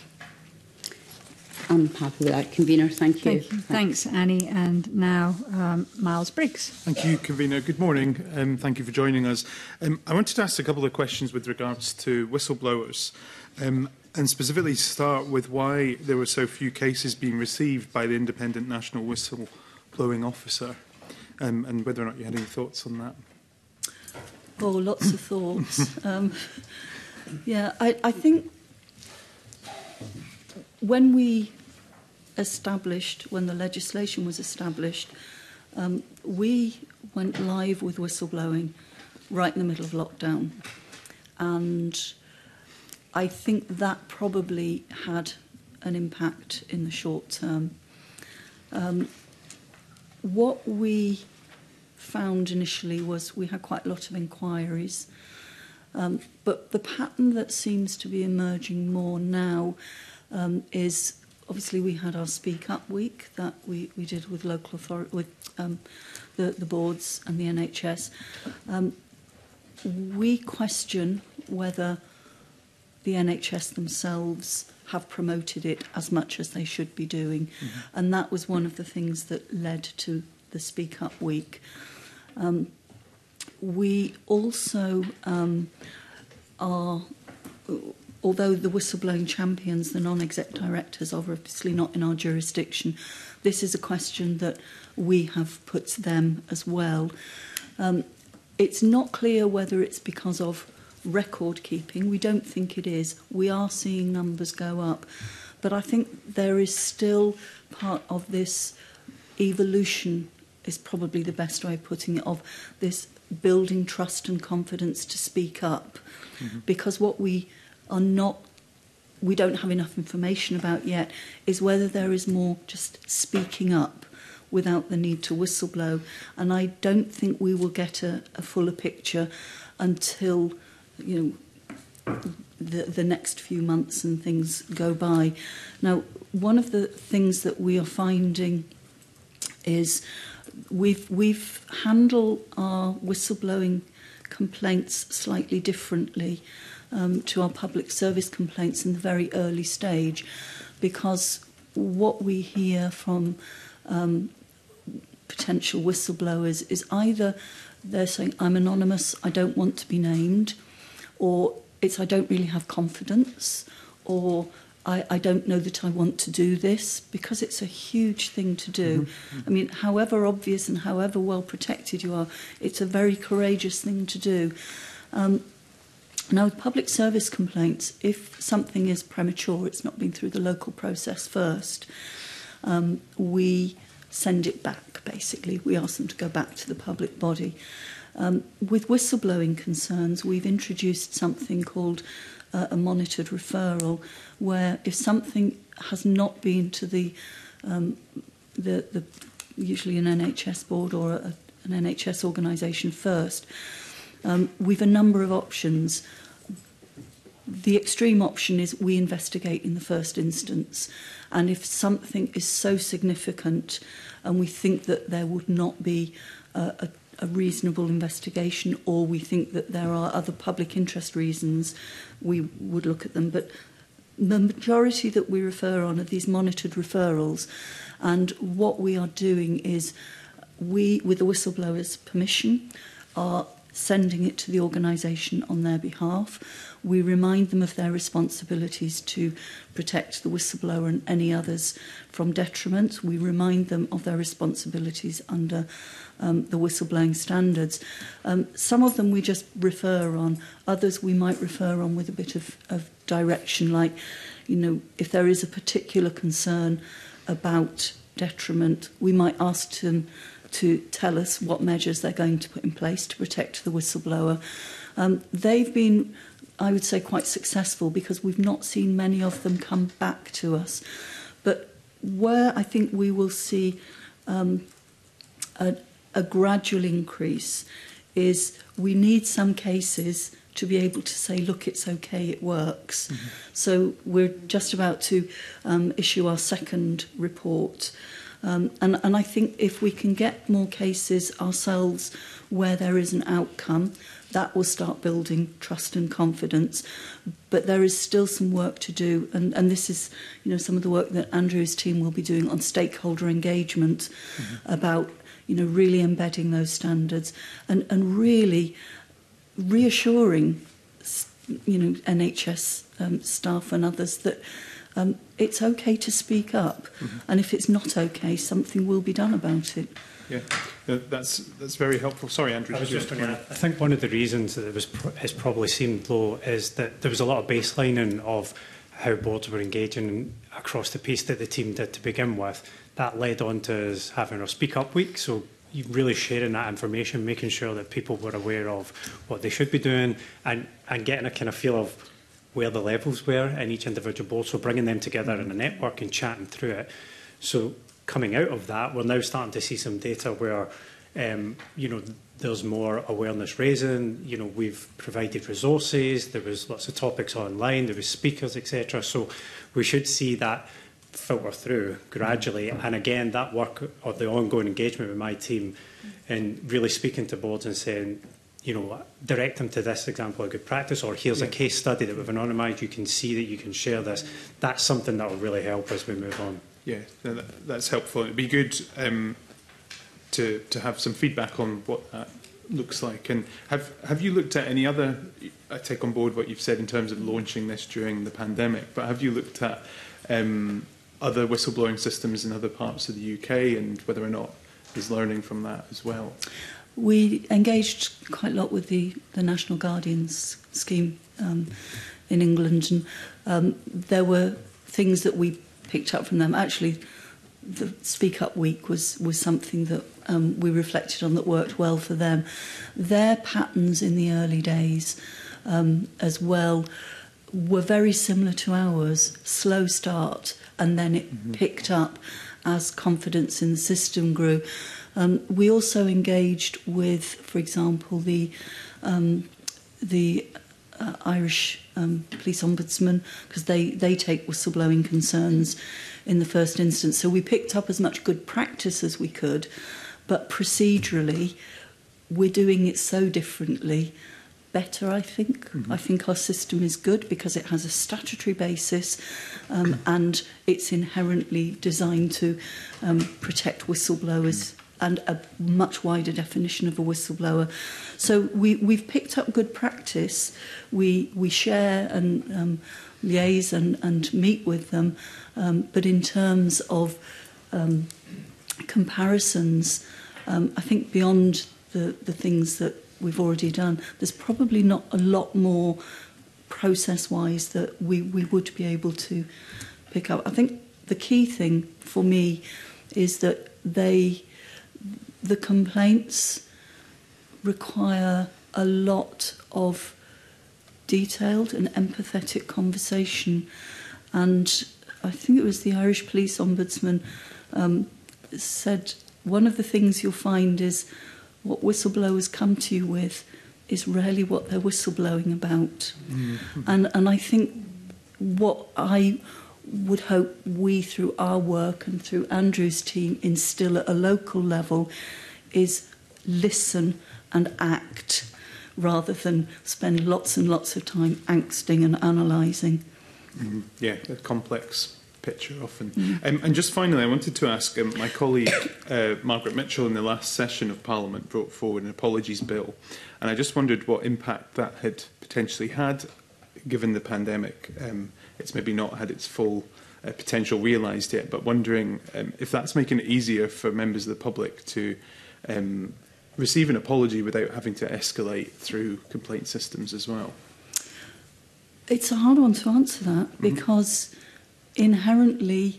I'm happy with that, Convener. Thank you. Thank you. Thanks, Annie. And now, um, Miles Briggs. Thank you, Convener. Good morning. Um, thank you for joining us. Um, I wanted to ask a couple of questions with regards to whistleblowers. Um, and specifically start with why there were so few cases being received by the Independent National Whistleblowing Officer, um, and whether or not you had any thoughts on that. Oh, lots of thoughts. um, yeah, I, I think when we established, when the legislation was established, um, we went live with whistleblowing right in the middle of lockdown, and I think that probably had an impact in the short term. Um, what we found initially was we had quite a lot of inquiries, um, but the pattern that seems to be emerging more now um, is obviously we had our Speak Up week that we, we did with local authority, with um, the, the boards and the N H S. Um, we question whether the N H S themselves have promoted it as much as they should be doing. Mm-hmm. And that was one of the things that led to the Speak Up Week. Um, we also um, are, although the whistleblowing champions, the non-exec directors, are obviously not in our jurisdiction, this is a question that we have put to them as well. Um, it's not clear whether it's because of record keeping. We don't think it is. We are seeing numbers go up. But I think there is still part of this evolution, is probably the best way of putting it, of this building trust and confidence to speak up. Mm-hmm. Because what we are not, we don't have enough information about yet, is whether there is more just speaking up without the need to whistleblow. And I don't think we will get a, a fuller picture until, you know, the, the next few months and things go by. Now, one of the things that we are finding is we've, we've handled our whistleblowing complaints slightly differently um, to our public service complaints in the very early stage, because what we hear from um, potential whistleblowers is either they're saying, I'm anonymous, I don't want to be named, or it's I don't really have confidence, or I, I don't know that I want to do this, because it's a huge thing to do. Mm-hmm. I mean, however obvious and however well protected you are, it's a very courageous thing to do. Um, now, with public service complaints, if something is premature, it's not been through the local process first, um, we send it back, basically. We ask them to go back to the public body. Um, with whistleblowing concerns, we've introduced something called uh, a monitored referral, where if something has not been to the, um, the, the usually an N H S board or a, an N H S organisation first, um, we've a number of options. The extreme option is we investigate in the first instance, and if something is so significant and we think that there would not be a, a a reasonable investigation, or we think that there are other public interest reasons, we would look at them. But the majority that we refer on are these monitored referrals. And what we are doing is we, with the whistleblower's permission, are sending it to the organisation on their behalf. We remind them of their responsibilities to protect the whistleblower and any others from detriment. We remind them of their responsibilities under um, the whistleblowing standards. Um, some of them we just refer on. Others we might refer on with a bit of, of direction, like, you know, if there is a particular concern about detriment, we might ask them to tell us what measures they're going to put in place to protect the whistleblower. Um, they've been, I would say, quite successful, because we've not seen many of them come back to us. But where I think we will see um, a, a gradual increase is we need some cases to be able to say, look, it's okay, it works. Mm-hmm. So we're just about to um, issue our second report. Um, and, and I think if we can get more cases ourselves where there is an outcome, that will start building trust and confidence. But there is still some work to do, and, and this is, you know, some of the work that Andrew's team will be doing on stakeholder engagement, mm-hmm. about, you know, really embedding those standards and, and really reassuring, you know, N H S um, staff and others that Um, it's okay to speak up, mm-hmm. and if it's not okay, something will be done about it. Yeah, uh, that's that's very helpful. Sorry, Andrew. I was just going to add, I think one of the reasons that it was pro has probably seemed low is that there was a lot of baselining of how boards were engaging across the piece that the team did to begin with. That led on to us having our Speak Up Week, so you really sharing that information, making sure that people were aware of what they should be doing, and, and getting a kind of feel of where the levels were in each individual board, so bringing them together in a network and chatting through it. So coming out of that, we're now starting to see some data where, um, you know, there's more awareness raising. You know, we've provided resources, there was lots of topics online, there was speakers, et cetera. So we should see that filter through gradually. And again, that work of the ongoing engagement with my team and really speaking to boards and saying, you know, direct them to this example of good practice, or here's yeah. a case study that we've anonymised, you can see that you can share this. That's something that will really help as we move on. Yeah, no, that, that's helpful. It'd be good um, to, to have some feedback on what that looks like. And have, have you looked at any other, I take on board what you've said in terms of launching this during the pandemic, but have you looked at um, other whistleblowing systems in other parts of the U K and whether or not there's learning from that as well? We engaged quite a lot with the, the National Guardians scheme um, in England, and um, there were things that we picked up from them. Actually, the Speak Up Week was, was something that um, we reflected on that worked well for them. Their patterns in the early days um, as well were very similar to ours, slow start, and then it mm-hmm. picked up as confidence in the system grew. Um, we also engaged with, for example, the um, the uh, Irish um, Police Ombudsman, because they, they take whistleblowing concerns in the first instance. So we picked up as much good practice as we could, but procedurally, we're doing it so differently. Better, I think. Mm-hmm. I think our system is good because it has a statutory basis um, and it's inherently designed to um, protect whistleblowers and a much wider definition of a whistleblower. So we, we've picked up good practice. We we share and um, liaise and, and meet with them. Um, but in terms of um, comparisons, um, I think beyond the, the things that we've already done, there's probably not a lot more process-wise that we, we would be able to pick up. I think the key thing for me is that they... the complaints require a lot of detailed and empathetic conversation. And I think it was the Irish Police Ombudsman um, said one of the things you'll find is what whistleblowers come to you with is rarely what they're whistleblowing about. Mm-hmm. And, and I think what I would hope we, through our work and through Andrew's team, instill at a local level is listen and act rather than spend lots and lots of time angsting and analysing. Mm-hmm. Yeah, a complex picture often. Mm. Um, and just finally, I wanted to ask um, my colleague uh, Margaret Mitchell in the last session of Parliament brought forward an apologies bill, and I just wondered what impact that had potentially had given the pandemic. Um, it's maybe not had its full uh, potential realised yet, but wondering um, if that's making it easier for members of the public to um, receive an apology without having to escalate through complaint systems as well. It's a hard one to answer that mm-hmm. because inherently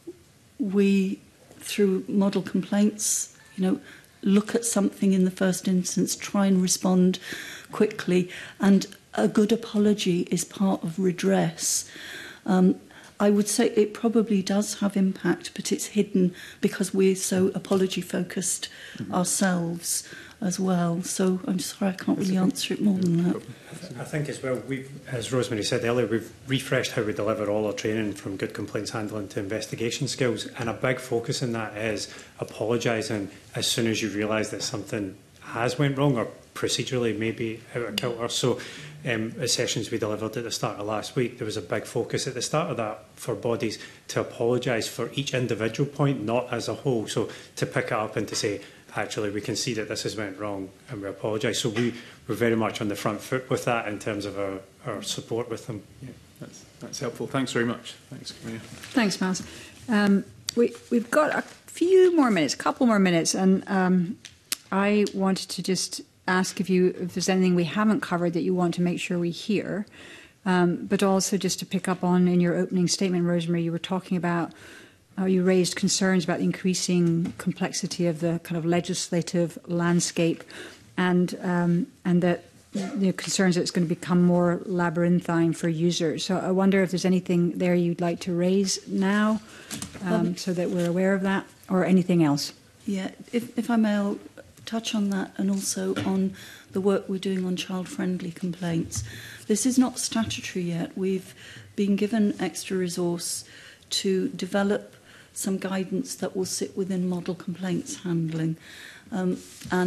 we, through model complaints, you know, look at something in the first instance, try and respond quickly, and a good apology is part of redress. Um, I would say it probably does have impact, but it's hidden because we're so apology-focused mm-hmm. ourselves as well. So I'm sorry, I can't really answer it more than that. I think as well, we've, as Rosemary said earlier, we've refreshed how we deliver all our training from good complaints handling to investigation skills, and a big focus in that is apologising as soon as you realise that something has went wrong or procedurally maybe out of kilter. So um, the sessions we delivered at the start of last week, there was a big focus at the start of that for bodies to apologise for each individual point, not as a whole. So to pick it up and to say, actually, we can see that this has went wrong and we apologise. So we were very much on the front foot with that in terms of our, our support with them. Yeah, that's, that's helpful. Thanks very much. Thanks, Camilla. Thanks, Miles. Um, we, we've got a few more minutes, a couple more minutes, and um, I wanted to just ask if you if there's anything we haven't covered that you want to make sure we hear, um, but also just to pick up on in your opening statement, Rosemary, you were talking about how you raised concerns about the increasing complexity of the kind of legislative landscape, and um, and that the concerns that it's going to become more labyrinthine for users. So I wonder if there's anything there you'd like to raise now, um, um, so that we're aware of that, or anything else. Yeah, if, if I may, I'll touch on that, and also on the work we're doing on child-friendly complaints. This is not statutory yet. We've been given extra resource to develop some guidance that will sit within model complaints handling. Um, and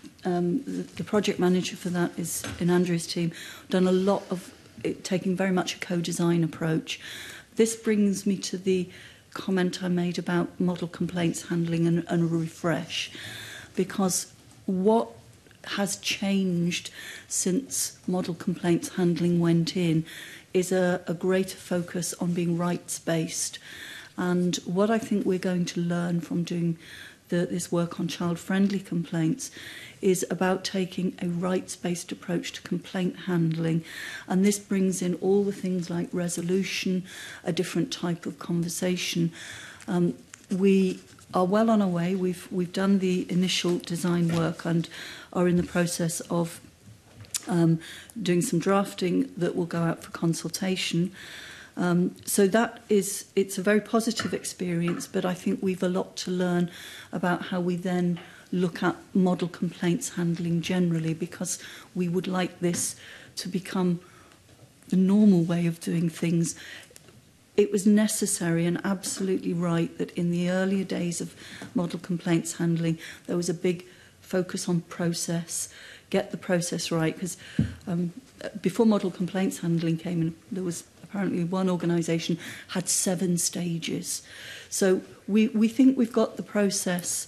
um, the, the project manager for that is in Andrew's team, done a lot of it, taking very much a co-design approach. This brings me to the comment I made about model complaints handling and, and a refresh, because what has changed since model complaints handling went in is a, a greater focus on being rights-based. And what I think we're going to learn from doing the, this work on child-friendly complaints is about taking a rights-based approach to complaint handling. And this brings in all the things like resolution, a different type of conversation. Um, we are well on our way. We've, we've done the initial design work and are in the process of um, doing some drafting that will go out for consultation. Um, so that is, it's a very positive experience, but I think we've a lot to learn about how we then look at model complaints handling generally, because we would like this to become the normal way of doing things. It was necessary and absolutely right that in the earlier days of model complaints handling, there was a big focus on process, get the process right, because um, before model complaints handling came in, there was apparently one organisation had seven stages. So we, we think we've got the process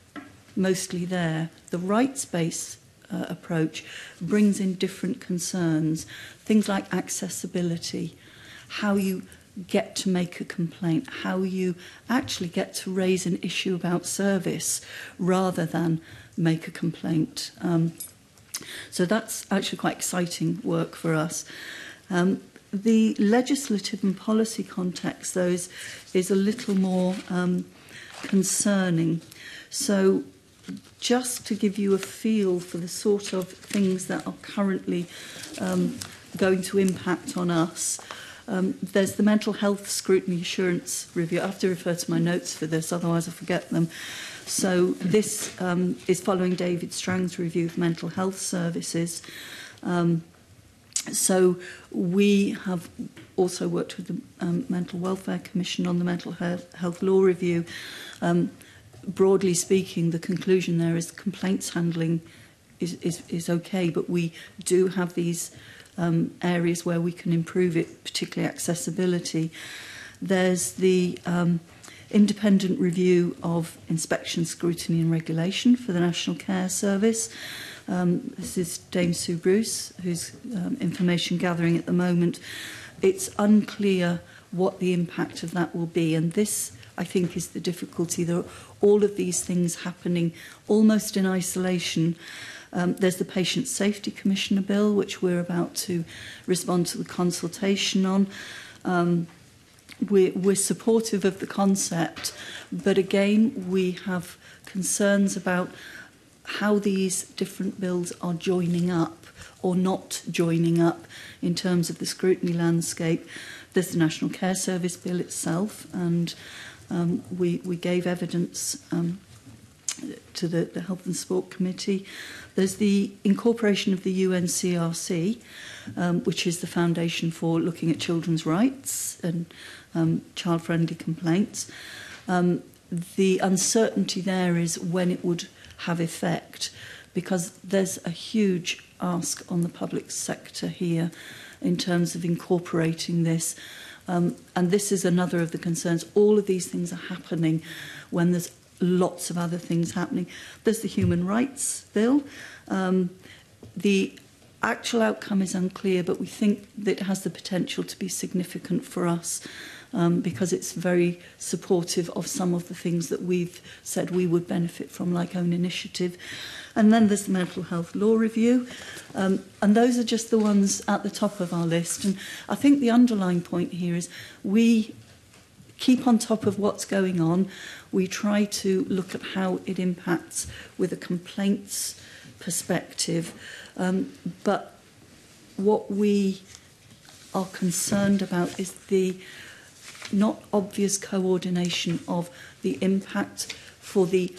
mostly there. The rights-based uh, approach brings in different concerns, things like accessibility, how you get to make a complaint, how you actually get to raise an issue about service rather than make a complaint. Um, so that's actually quite exciting work for us. Um, the legislative and policy context, though, is, is a little more um, concerning. So just to give you a feel for the sort of things that are currently um, going to impact on us, Um, there's the Mental Health Scrutiny Assurance Review. I have to refer to my notes for this, otherwise I forget them. So this um, is following David Strang's review of mental health services. Um, so we have also worked with the um, Mental Welfare Commission on the Mental Health, Health Law Review. Um, broadly speaking, the conclusion there is complaints handling is, is, is okay, but we do have these Um, areas where we can improve it, particularly accessibility. There's the um, independent review of inspection, scrutiny and regulation for the National Care Service. Um, this is Dame Sue Bruce, who's um, information gathering at the moment. It's unclear what the impact of that will be, and this, I think, is the difficulty. There are all of these things happening almost in isolation. Um, there's the Patient Safety Commissioner Bill, which we're about to respond to the consultation on. Um, we're, we're supportive of the concept, but again, we have concerns about how these different bills are joining up or not joining up in terms of the scrutiny landscape. There's the National Care Service Bill itself, and um, we, we gave evidence um, to the, the Health and Sport Committee. There's the incorporation of the U N C R C, um, which is the foundation for looking at children's rights and um, child-friendly complaints. Um, the uncertainty there is when it would have effect, because there's a huge ask on the public sector here in terms of incorporating this. Um, and this is another of the concerns. All of these things are happening when there's lots of other things happening. There's the Human Rights Bill. Um, the actual outcome is unclear, but we think that it has the potential to be significant for us um, because it's very supportive of some of the things that we've said we would benefit from, like own initiative. And then there's the Mental Health Law Review. Um, and those are just the ones at the top of our list. And I think the underlying point here is we keep on top of what's going on. We try to look at how it impacts with a complaints perspective. Um, but what we are concerned about is the not obvious coordination of the impact for the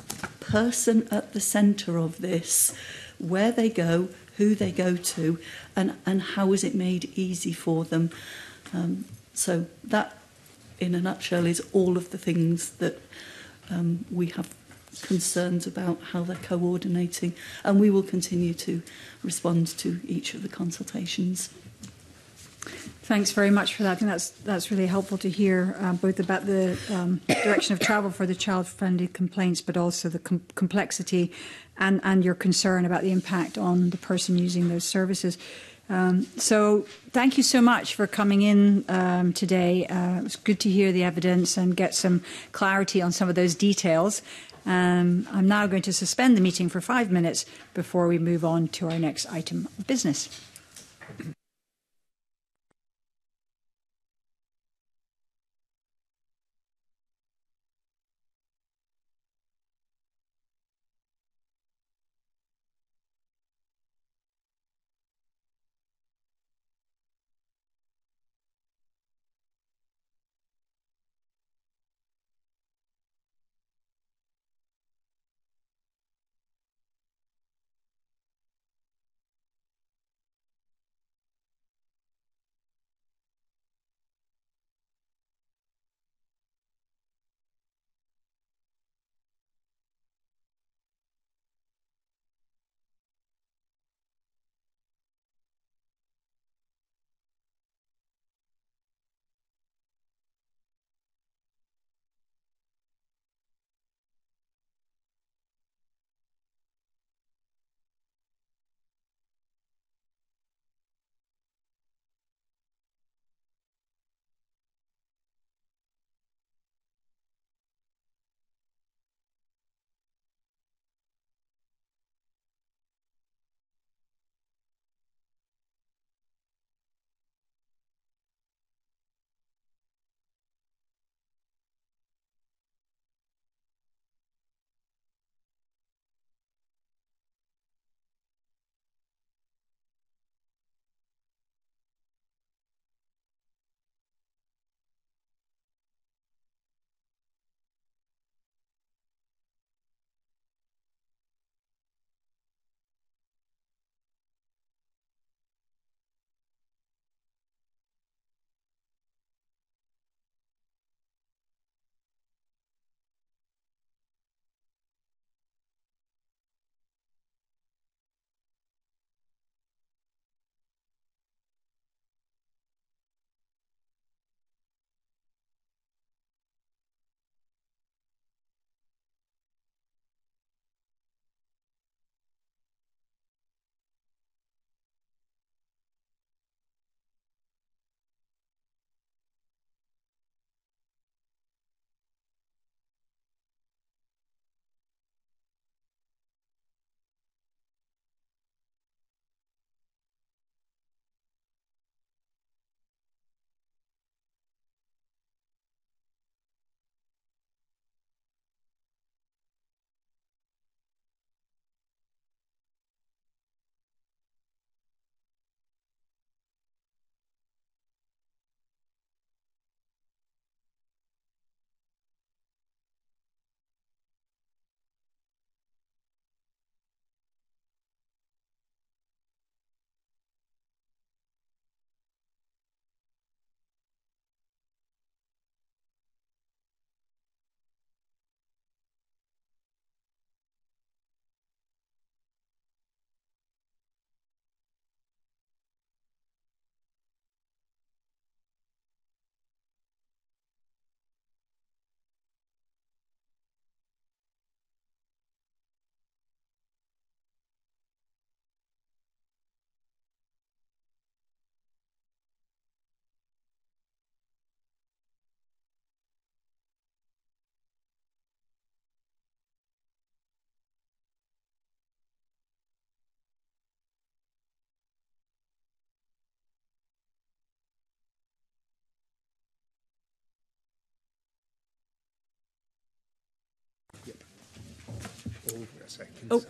person at the centre of this, where they go, who they go to, and, and how is it made easy for them. Um, so that, in a nutshell, is all of the things that um, we have concerns about how they're coordinating, and we will continue to respond to each of the consultations. Thanks very much for that. I think that's that's really helpful to hear, uh, both about the um, direction of travel for the child-friendly complaints, but also the com complexity and, and your concern about the impact on the person using those services. Um, so thank you so much for coming in um, today. Uh, it was good to hear the evidence and get some clarity on some of those details. Um, I'm now going to suspend the meeting for five minutes before we move on to our next item of business. Over a second. Oh.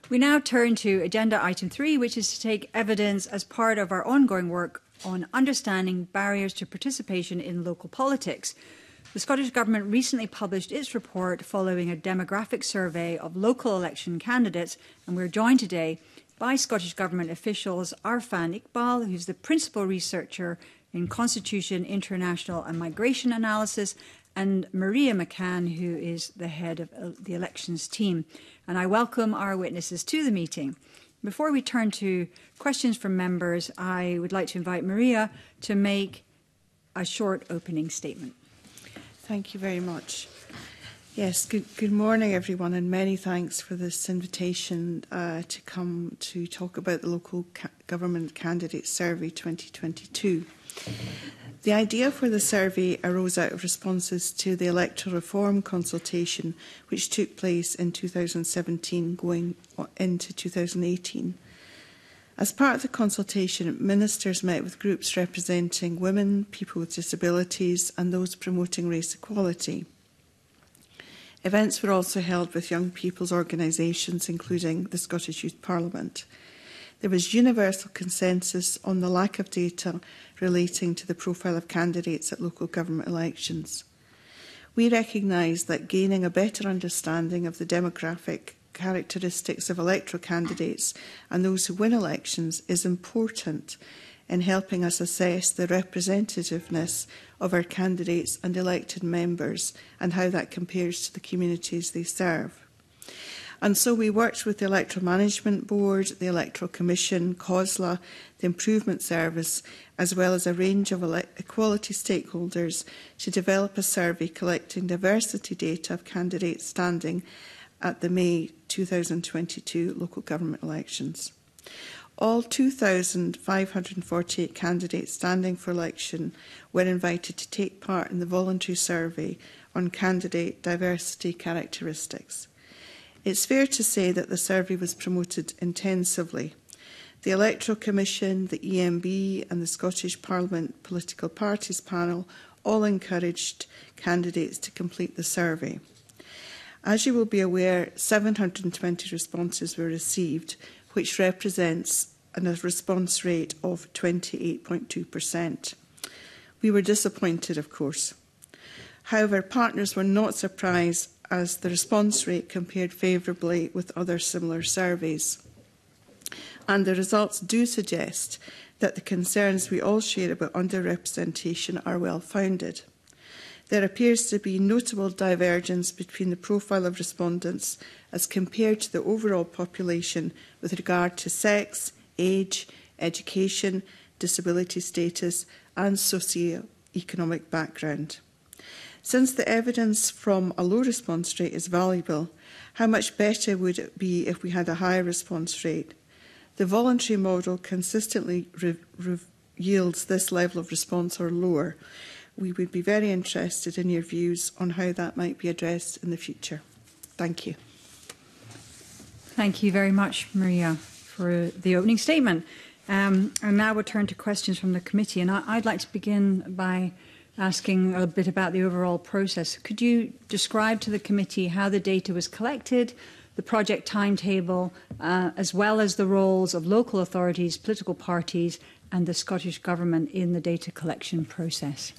We now turn to agenda item three, which is to take evidence as part of our ongoing work on understanding barriers to participation in local politics. The Scottish Government recently published its report following a demographic survey of local election candidates, and we're joined today by Scottish Government officials Arfan Iqbal, who's the principal researcher in Constitution, International and Migration Analysis, and Maria McCann, who is the head of the elections team. And I welcome our witnesses to the meeting. Before we turn to questions from members, I would like to invite Maria to make a short opening statement. Thank you very much. Yes, good, good morning, everyone, and many thanks for this invitation uh, to come to talk about the Local Ca- Government Candidate Survey twenty twenty-two. The idea for the survey arose out of responses to the electoral reform consultation which took place in two thousand seventeen going into two thousand eighteen. As part of the consultation, ministers met with groups representing women, people with disabilities and those promoting race equality. Events were also held with young people's organisations, including the Scottish Youth Parliament. There was universal consensus on the lack of data relating to the profile of candidates at local government elections. We recognise that gaining a better understanding of the demographic characteristics of electoral candidates and those who win elections is important in helping us assess the representativeness of our candidates and elected members and how that compares to the communities they serve. And so we worked with the Electoral Management Board, the Electoral Commission, COSLA, the Improvement Service, as well as a range of equality stakeholders to develop a survey collecting diversity data of candidates standing at the May two thousand twenty-two local government elections. All two thousand five hundred forty-eight candidates standing for election were invited to take part in the voluntary survey on candidate diversity characteristics. It's fair to say that the survey was promoted intensively. The Electoral Commission, the E M B and the Scottish Parliament Political Parties Panel all encouraged candidates to complete the survey. As you will be aware, seven hundred twenty responses were received, which represents a response rate of twenty-eight point two percent. We were disappointed, of course. However, partners were not surprised as the response rate compared favourably with other similar surveys. And the results do suggest that the concerns we all share about underrepresentation are well founded. There appears to be notable divergence between the profile of respondents as compared to the overall population with regard to sex, age, education, disability status and socio-economic background. Since the evidence from a low response rate is valuable, how much better would it be if we had a higher response rate? The voluntary model consistently re- re- yields this level of response or lower. We would be very interested in your views on how that might be addressed in the future. Thank you. Thank you very much, Maria, for the opening statement. Um, and now we'll turn to questions from the committee. And I, I'd like to begin by asking a bit about the overall process. Could you describe to the committee how the data was collected, the project timetable, uh, as well as the roles of local authorities, political parties and the Scottish Government in the data collection process?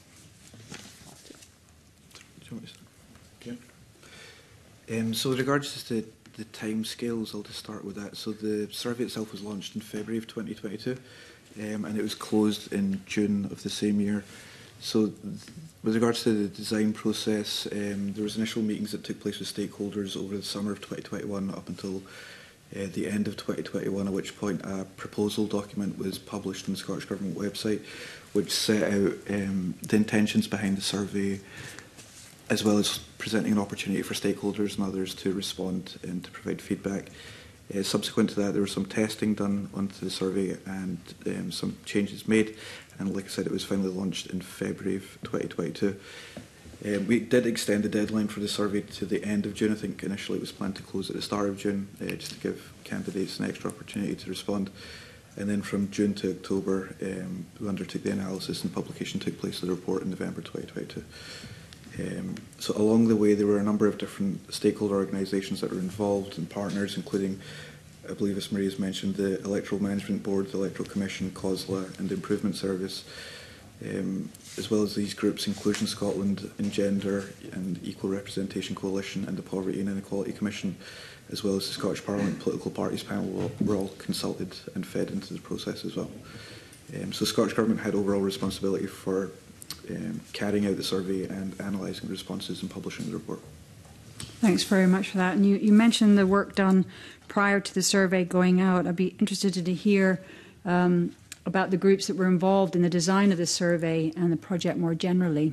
Okay. Um, so with regards to the, the time scales, I'll just start with that. So the survey itself was launched in February of twenty twenty-two um, and it was closed in June of the same year. So with regards to the design process, um, there was initial meetings that took place with stakeholders over the summer of twenty twenty-one up until uh, the end of twenty twenty-one, at which point a proposal document was published on the Scottish Government website, which set out um, the intentions behind the survey, as well as presenting an opportunity for stakeholders and others to respond and to provide feedback. Uh, subsequent to that, there was some testing done onto the survey and um, some changes made. And like I said, it was finally launched in February of twenty twenty-two. Um, we did extend the deadline for the survey to the end of June. I think initially it was planned to close at the start of June, uh, just to give candidates an extra opportunity to respond. And then from June to October, um, we undertook the analysis and publication took place of the report in November twenty twenty-two. Um, so along the way, there were a number of different stakeholder organisations that were involved and partners, including I believe, as Marie has mentioned, the Electoral Management Board, the Electoral Commission, COSLA and the Improvement Service, um, as well as these groups, Inclusion Scotland, Engender and Equal Representation Coalition and the Poverty and Inequality Commission, as well as the Scottish Parliament Political Parties Panel, were all consulted and fed into the process as well. Um, so the Scottish Government had overall responsibility for um, carrying out the survey and analysing the responses and publishing the report. Thanks very much for that. And you, you mentioned the work done prior to the survey going out. I'd be interested to hear um, about the groups that were involved in the design of the survey and the project more generally.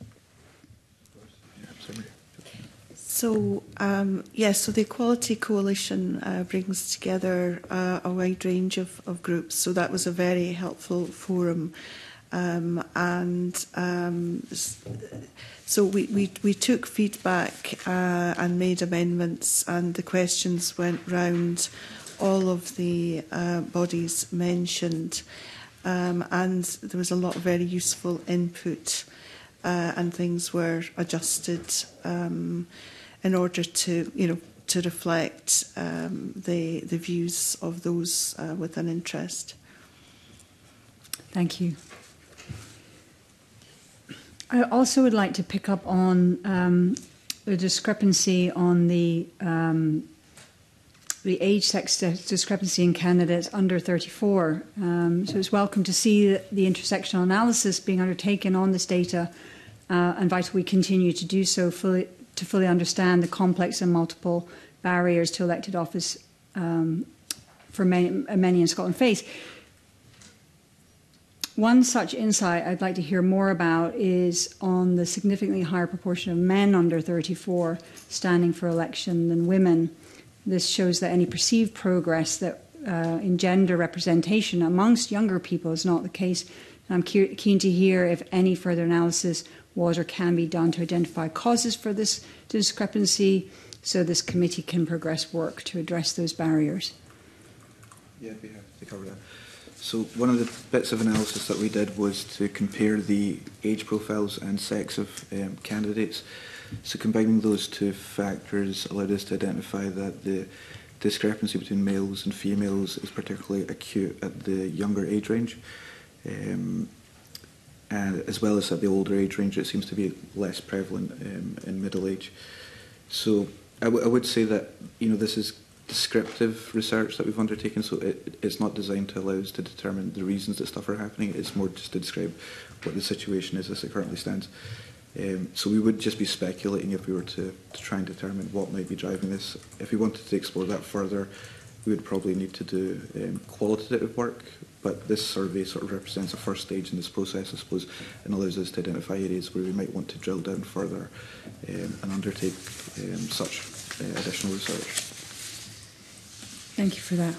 So, um, yes, so the Equality Coalition uh, brings together uh, a wide range of, of groups. So that was a very helpful forum. Um, and um, so we, we, we took feedback uh, and made amendments, and the questions went round all of the uh, bodies mentioned. Um, and there was a lot of very useful input, uh, and things were adjusted um, in order to, you know, to reflect um, the, the views of those uh, with an interest. Thank you. I also would like to pick up on um, the discrepancy on the um, the age-sex discrepancy in candidates under thirty-four. Um, so it's welcome to see the, the intersectional analysis being undertaken on this data, uh, and vital we continue to do so fully, to fully understand the complex and multiple barriers to elected office um, for many, many in Scotland face. One such insight I'd like to hear more about is on the significantly higher proportion of men under thirty-four standing for election than women. This shows that any perceived progress that uh, in gender representation amongst younger people is not the case. And I'm ke keen to hear if any further analysis was or can be done to identify causes for this discrepancy, so this committee can progress work to address those barriers. Yeah, we have to cover that. So one of the bits of analysis that we did was to compare the age profiles and sex of um, candidates. So combining those two factors allowed us to identify that the discrepancy between males and females is particularly acute at the younger age range, um, and as well as at the older age range. It seems to be less prevalent um, in middle age. So I, w I would say that, you know, this is descriptive research that we've undertaken, so it, it's not designed to allow us to determine the reasons that stuff are happening. It's more just to describe what the situation is as it currently stands. Um, so we would just be speculating if we were to, to try and determine what might be driving this. If we wanted to explore that further, we would probably need to do um, qualitative work, but this survey sort of represents a first stage in this process, I suppose, and allows us to identify areas where we might want to drill down further um, and undertake um, such uh, additional research. Thank you for that.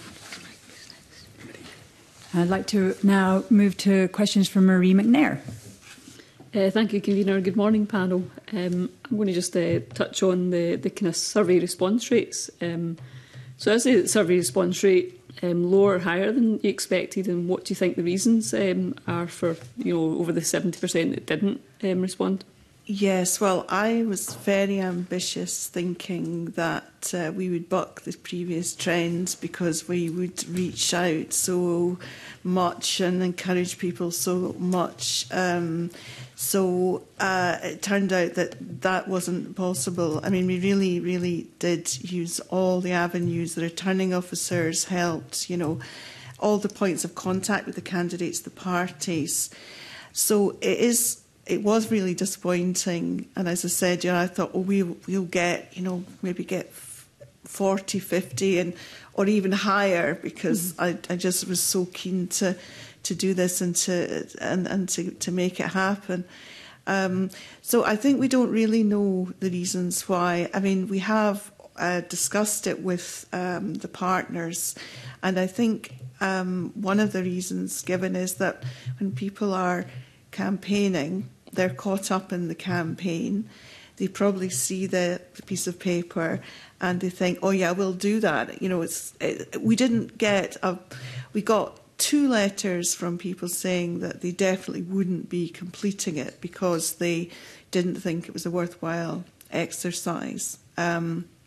I'd like to now move to questions from Marie McNair. Uh, thank you, Convener. Good morning, panel. Um, I'm going to just uh, touch on the, the kind of survey response rates. Um, so is the survey response rate um, lower or higher than you expected, and what do you think the reasons um, are for, you know, over the seventy percent that didn't um, respond? Yes, well, I was very ambitious, thinking that uh, we would buck the previous trends because we would reach out so much and encourage people so much. Um, so uh, it turned out that that wasn't possible. I mean, we really, really did use all the avenues. The returning officers helped, you know, all the points of contact with the candidates, the parties. So it is... It was really disappointing, and as I said, you know, I thought, oh, we'll, we'll get, you know, maybe get forty, fifty, and or even higher, because mm. I, I just was so keen to to do this and to and, and to, to make it happen. Um, so I think we don't really know the reasons why. I mean, we have uh, discussed it with um, the partners, and I think um, one of the reasons given is that when people are campaigning, they're caught up in the campaign. They probably see the, the piece of paper and they think, "Oh yeah, we'll do that." You know, it's it, we didn't get a. We got two letters from people saying that they definitely wouldn't be completing it because they didn't think it was a worthwhile exercise. Um,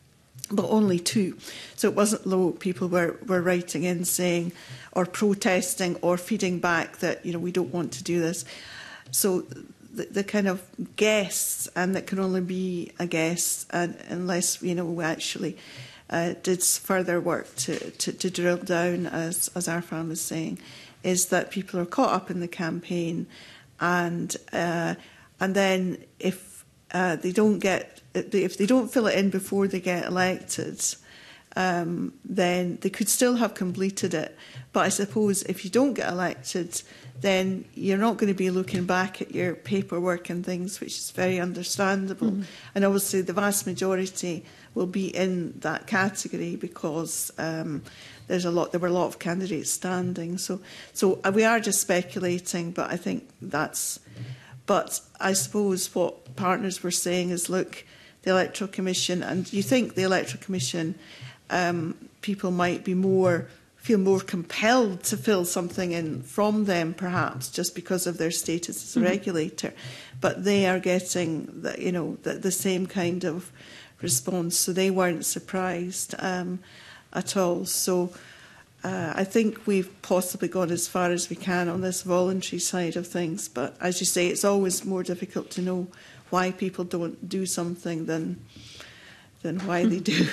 but only two. So it wasn't low. People were, were writing in saying, or protesting, or feeding back that, you know, we don't want to do this. So the, the kind of guess, and that can only be a guess, and unless, you know, we actually uh, did further work to, to, to drill down, as, as Arfan was saying, is that people are caught up in the campaign, and uh, and then if uh, they don't get, if they don't fill it in before they get elected, um, then they could still have completed it. But I suppose if you don't get elected, then you're not going to be looking back at your paperwork and things, which is very understandable. Mm-hmm. And obviously the vast majority will be in that category because um, there's a lot. There were a lot of candidates standing. So, so we are just speculating. But I think that's. But I suppose what partners were saying is, look, the Electoral Commission, and you think the Electoral Commission, um, people might be more. feel more compelled to fill something in from them, perhaps, just because of their status as a mm-hmm. regulator. But they are getting, the, you know, the, the same kind of response, so they weren't surprised um, at all. So uh, I think we've possibly gone as far as we can on this voluntary side of things. But as you say, it's always more difficult to know why people don't do something than than why they do.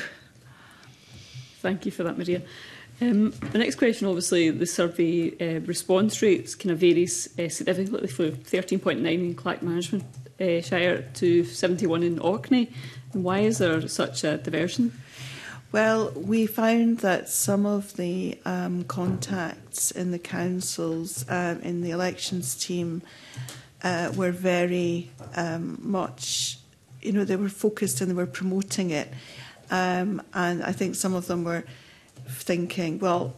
Thank you for that, Maria. Um, the next question, obviously, the survey uh, response rates kind of varies uh, significantly from thirteen point nine in Clackmanagement uh, Shire to seventy-one in Orkney. And why is there such a diversion? Well, we found that some of the um, contacts in the councils, um, in the elections team, uh, were very um, much, you know, they were focused and they were promoting it. Um, and I think some of them were thinking, well,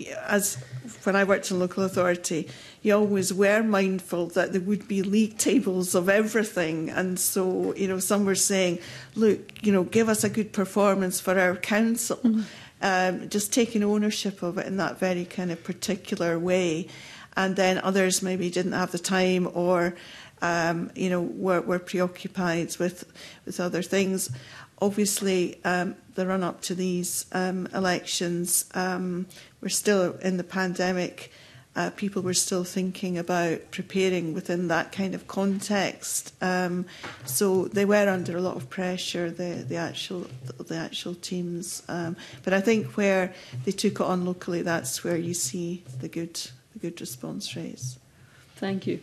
as when I worked in local authority, you always were mindful that there would be league tables of everything. And so, you know, some were saying, look, you know, give us a good performance for our council. Mm-hmm. um, just taking ownership of it in that very kind of particular way. And then others maybe didn't have the time or, um, you know, were, were preoccupied with, with other things. Obviously, um, the run-up to these um, elections, um, we're still in the pandemic. Uh, people were still thinking about preparing within that kind of context. Um, so they were under a lot of pressure, the, the actual the actual teams. Um, but I think where they took it on locally, that's where you see the good the good response rates. Thank you.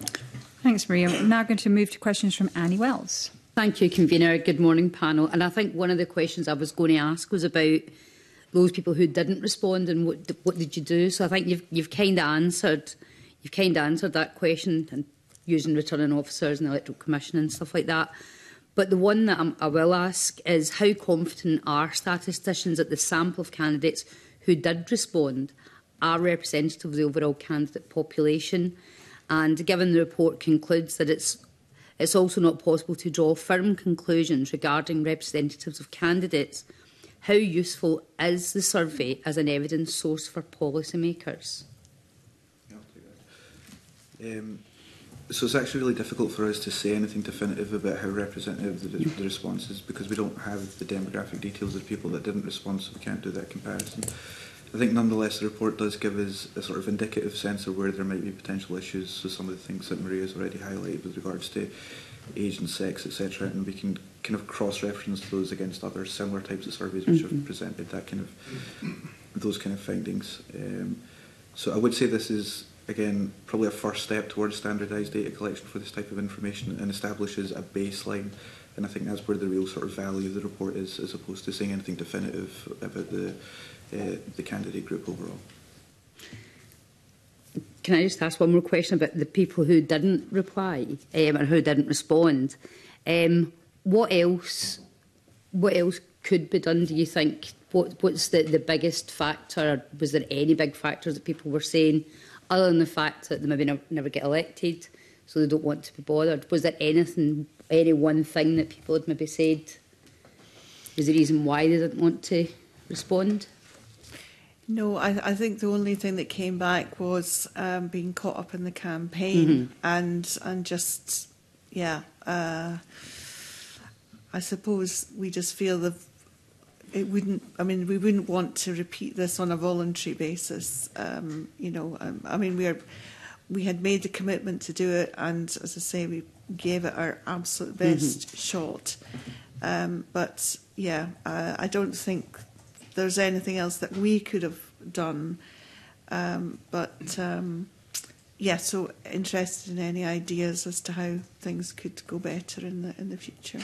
Thanks, Maria. We're now going to move to questions from Annie Wells. Thank you, Convener. Good morning, panel. And I think one of the questions I was going to ask was about those people who didn't respond and what what did you do? So I think you've you've kind of answered you've kind of answered that question and using returning officers and the Electoral Commission and stuff like that. But the one that I'm, I will ask is, how confident are statisticians that the sample of candidates who did respond are representative of the overall candidate population? And given the report concludes that it's It's also not possible to draw firm conclusions regarding representatives of candidates, how useful is the survey as an evidence source for policymakers? Um, so it's actually really difficult for us to say anything definitive about how representative the, the response is, because we don't have the demographic details of people that didn't respond, so we can't do that comparison. I think nonetheless the report does give us a sort of indicative sense of where there might be potential issues, so some of the things that Maria has already highlighted with regards to age and sex, et cetera, and we can kind of cross-reference those against other similar types of surveys which mm-hmm. have presented that kind of those kind of findings. Um, so I would say this is, again, probably a first step towards standardised data collection for this type of information, and establishes a baseline. And I think that's where the real sort of value of the report is, as opposed to saying anything definitive about the uh, the candidate group overall. Can I just ask one more question about the people who didn't reply um, or who didn't respond? Um, what else? What else could be done? Do you think? What, what's the, the biggest factor? Was there any big factors that people were saying, other than the fact that they maybe never, never get elected, so they don't want to be bothered? Was there anything, any one thing that people had maybe said is the reason why they didn't want to respond? No, I, I think the only thing that came back was um, being caught up in the campaign mm-hmm. and and just, yeah, uh, I suppose we just feel the it wouldn't, I mean, we wouldn't want to repeat this on a voluntary basis. Um, you know, um, I mean, we are, we had made the commitment to do it, and as I say, we gave it our absolute best mm-hmm. shot. Um, but yeah, uh, I don't think there's anything else that we could have done. Um, but um, yeah, so interested in any ideas as to how things could go better in the in the future.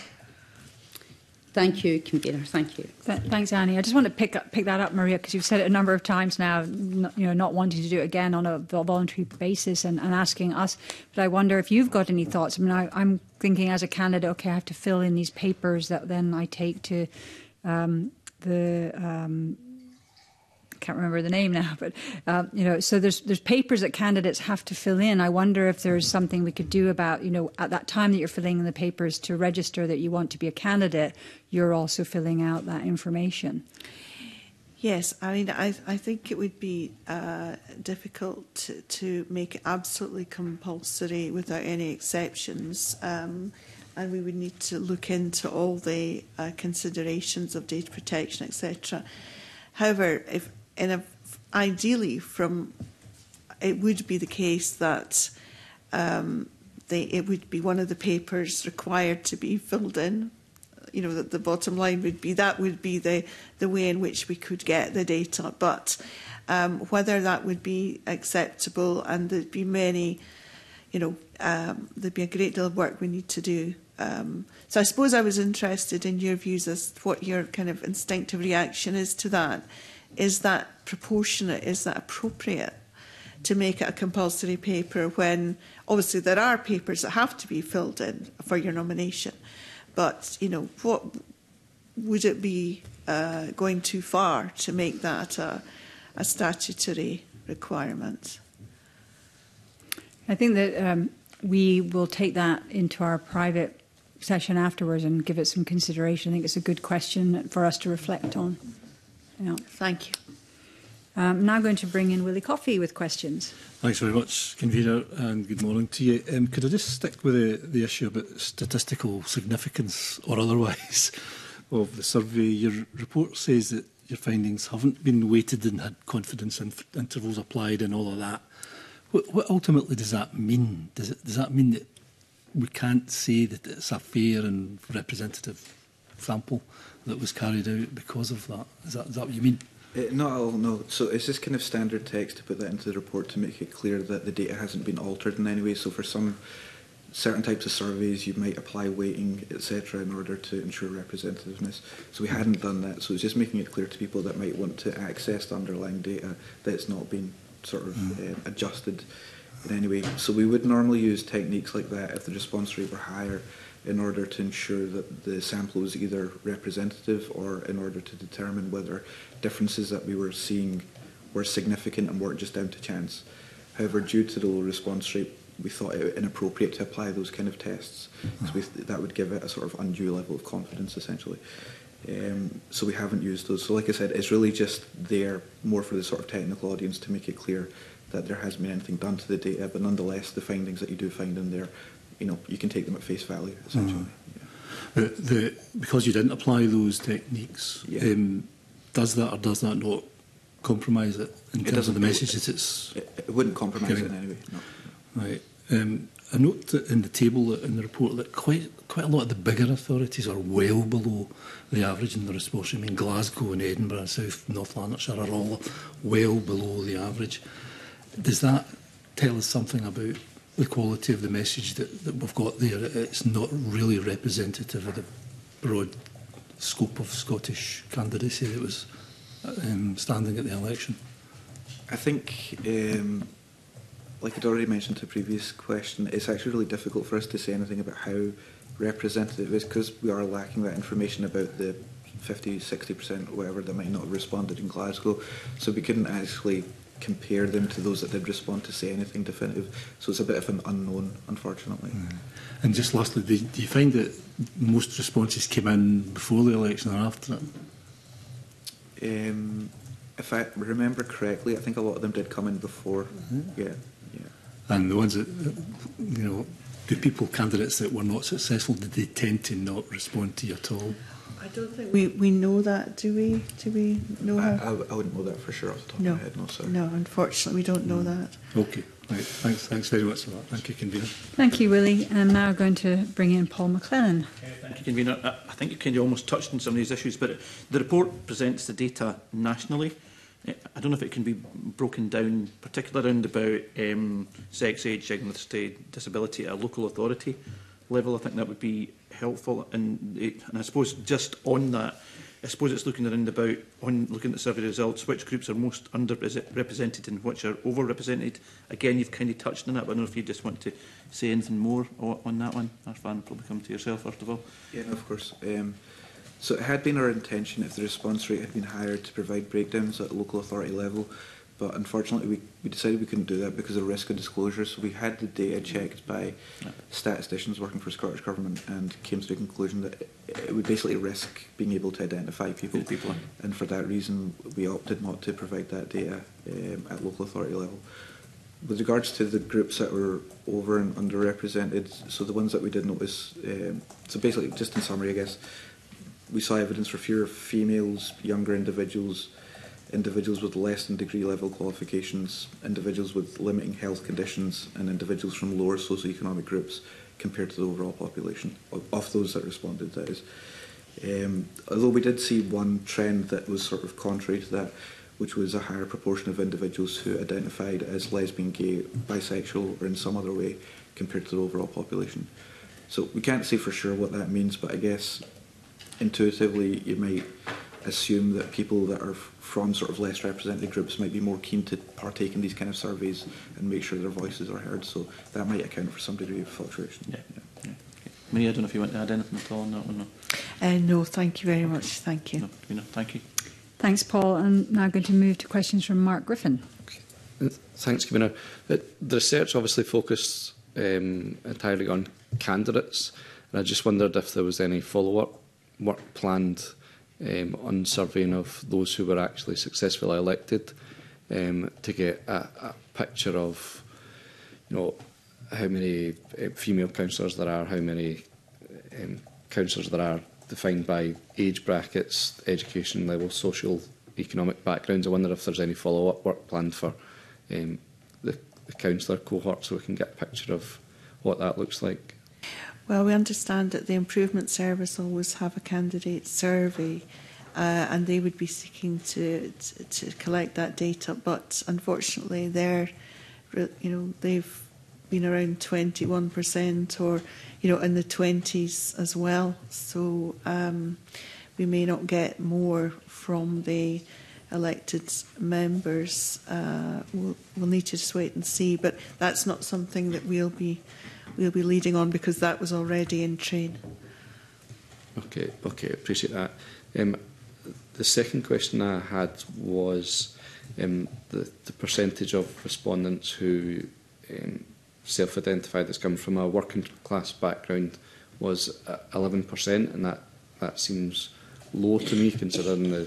Thank you, Convener. Thank you. Th thanks, Annie. I just want to pick up, pick that up, Maria, because you've said it a number of times now. N you know, not wanting to do it again on a voluntary basis and, and asking us. But I wonder if you've got any thoughts. I mean, I, I'm thinking as a candidate, okay, I have to fill in these papers that then I take to um, the. Um, can't remember the name now, but uh, you know, so there's there's papers that candidates have to fill in. I wonder if there's something we could do about, you know, at that time that you're filling in the papers to register that you want to be a candidate, you're also filling out that information. Yes, I mean, I I think it would be uh, difficult to, to make it absolutely compulsory without any exceptions. Um, and we would need to look into all the uh, considerations of data protection, et cetera. However, if in a, ideally, from it would be the case that um, they, it would be one of the papers required to be filled in. You know, that the bottom line would be that would be the the way in which we could get the data. But um, whether that would be acceptable, and there'd be many, you know, um, there'd be a great deal of work we need to do. Um, so I suppose I was interested in your views as to what your kind of instinctive reaction is to that. Is that proportionate? Is that appropriate to make it a compulsory paper when obviously there are papers that have to be filled in for your nomination? But, you know, what would it be uh, going too far to make that a, a statutory requirement? I think that um, we will take that into our private session afterwards and give it some consideration. I think it's a good question for us to reflect on. Yeah. Thank you. Um, I'm now going to bring in Willie Coffey with questions. Thanks very much, Convener, and good morning to you. Um, could I just stick with the, the issue about statistical significance or otherwise of the survey? Your report says that your findings haven't been weighted and had confidence in intervals applied and all of that. What, what ultimately does that mean? Does, it, does that mean that we can't say that it's a fair and representative sample that was carried out because of that? Is that, is that what you mean? Uh, not at all, no. So it's just kind of standard text to put that into the report to make it clear that the data hasn't been altered in any way. So for some certain types of surveys, you might apply weighting, et cetera, in order to ensure representativeness. So we hadn't done that. So it's just making it clear to people that might want to access the underlying data that it's not been sort of mm. uh, adjusted in any way. So we would normally use techniques like that if the response rate were higher, in order to ensure that the sample was either representative or in order to determine whether differences that we were seeing were significant and weren't just down to chance. However, due to the low response rate, we thought it inappropriate to apply those kind of tests, because we th that would give it a sort of undue level of confidence, essentially. Um, so we haven't used those. So like I said, it's really just there more for the sort of technical audience to make it clear that there hasn't been anything done to the data, but nonetheless, the findings that you do find in there, you know, you can take them at face value, essentially. Mm. Yeah. The, the, because you didn't apply those techniques, yeah. um, does that or does that not compromise it in it terms of the messages it's... It, it wouldn't compromise giving. it in any way, no. Right. Um, I note that in the table in the report that quite quite a lot of the bigger authorities are well below the average in the response. I mean, Glasgow and Edinburgh and South North Lanarkshire are all well below the average. Does that tell us something about the quality of the message that, that we've got there? It's not really representative of the broad scope of Scottish candidacy that was um, standing at the election. I think, um, like I'd already mentioned to a previous question, it's actually really difficult for us to say anything about how representative it is, because we are lacking that information about the fifty, sixty percent or whatever that might not have responded in Glasgow. So we couldn't actually compare them to those that did respond to say anything definitive. So it's a bit of an unknown, unfortunately. Mm. And just lastly, do, do you find that most responses came in before the election or after it? Um, if I remember correctly, I think a lot of them did come in before. Mm-hmm. Yeah, yeah. And the ones that, you know, do people, candidates that were not successful, did they tend to not respond to you at all? I don't think we, we know that, do we? Do we know I, how? I, I wouldn't know that for sure off the top No. of my head, no, sorry. No, unfortunately, we don't know that. Okay, right. Thanks, thanks very much for that. Thank you, Convener. Thank you, Willie. I'm now going to bring in Paul McLennan. Thank you, Convener. I I think you kind of almost touched on some of these issues, but the report presents the data nationally. I don't know if it can be broken down, particularly around about um, sex, age, ethnicity, disability at a local authority level. I think that would be helpful. And, it, and I suppose just on that, I suppose it's looking around about, on looking at the survey results, which groups are most underrepresented and which are overrepresented. Again, you've kind of touched on that, but I don't know if you just want to say anything more on that one. Arfan, probably come to yourself first of all. Yeah, no, of course. Um, so it had been our intention, if the response rate had been higher, to provide breakdowns at local authority level, but unfortunately we, we decided we couldn't do that because of risk of disclosure. So we had the data checked by yeah. statisticians working for Scottish Government and came to the conclusion that it, it would basically risk being able to identify people. people. And for that reason, we opted not to provide that data um, at local authority level. With regards to the groups that were over and underrepresented, so the ones that we did notice, um, so basically, just in summary, I guess, we saw evidence for fewer females, younger individuals, individuals with less than degree level qualifications, individuals with limiting health conditions, and individuals from lower socioeconomic groups compared to the overall population, of, of those that responded, that is. Um, although we did see one trend that was sort of contrary to that, which was a higher proportion of individuals who identified as lesbian, gay, bisexual, or in some other way compared to the overall population. So we can't say for sure what that means, but I guess intuitively you might assume that people that are from sort of less represented groups might be more keen to partake in these kind of surveys and make sure their voices are heard. So that might account for some degree of fluctuation. Yeah. Yeah. Yeah. Okay. Maria, I don't know if you want to add anything at all on that one. No, uh, no thank you very much. Thank you. No, you know, thank you. Thanks, Paul. I'm now going to move to questions from Mark Griffin. Okay. Thanks, Convener. The research obviously focused um, entirely on candidates, and I just wondered if there was any follow-up work planned um, on surveying of those who were actually successfully elected um, to get a, a picture of, you know, how many uh, female councillors there are, how many um, councillors there are defined by age brackets, education level, social, economic backgrounds. I wonder if there's any follow-up work planned for um, the, the councillor cohort so we can get a picture of what that looks like. Well, we understand that the Improvement Service always have a candidate survey uh, and they would be seeking to, to, to collect that data, but unfortunately they're, you know, they've been around twenty-one percent or, you know, in the twenties as well. So um, we may not get more from the elected members. Uh, we'll, we'll need to just wait and see, but that's not something that we'll be we'll be leading on because that was already in train. Okay, okay, appreciate that. Um, the second question I had was um, the, the percentage of respondents who um, self-identified as coming from a working class background was eleven percent, and that, that seems low to me considering the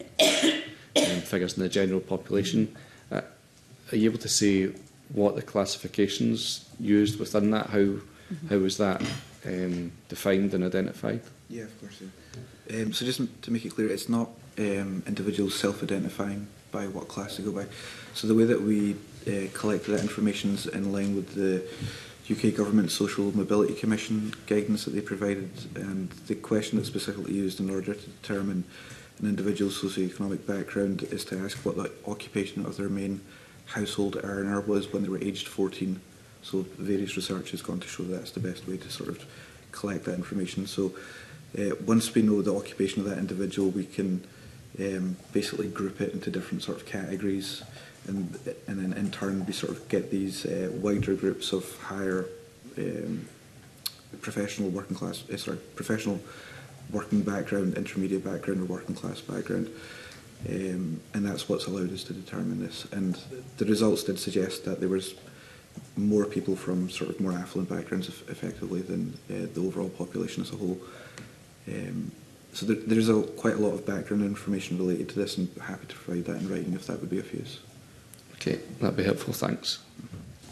um, figures in the general population. Uh, are you able to say what the classifications used within that? How, mm-hmm. how was that um, defined and identified? Yeah, of course. Yeah. Um, so just to make it clear, it's not um, individuals self-identifying by what class they go by. So the way that we uh, collected that information is in line with the U K Government Social Mobility Commission guidance that they provided, and the question that's specifically used in order to determine an individual's socioeconomic background is to ask what the occupation of their main household earner was when they were aged fourteen. So various research has gone to show that's the best way to sort of collect that information. So uh, once we know the occupation of that individual, we can um, basically group it into different sort of categories, and and then in turn we sort of get these uh, wider groups of higher um, professional working class, uh, sorry, professional working background, intermediate background, or working class background. Um, and that's what's allowed us to determine this. And the results did suggest that there was more people from sort of more affluent backgrounds effectively than uh, the overall population as a whole. Um, so there, there's a, quite a lot of background information related to this, and happy to provide that in writing if that would be of use. Okay, that'd be helpful, thanks.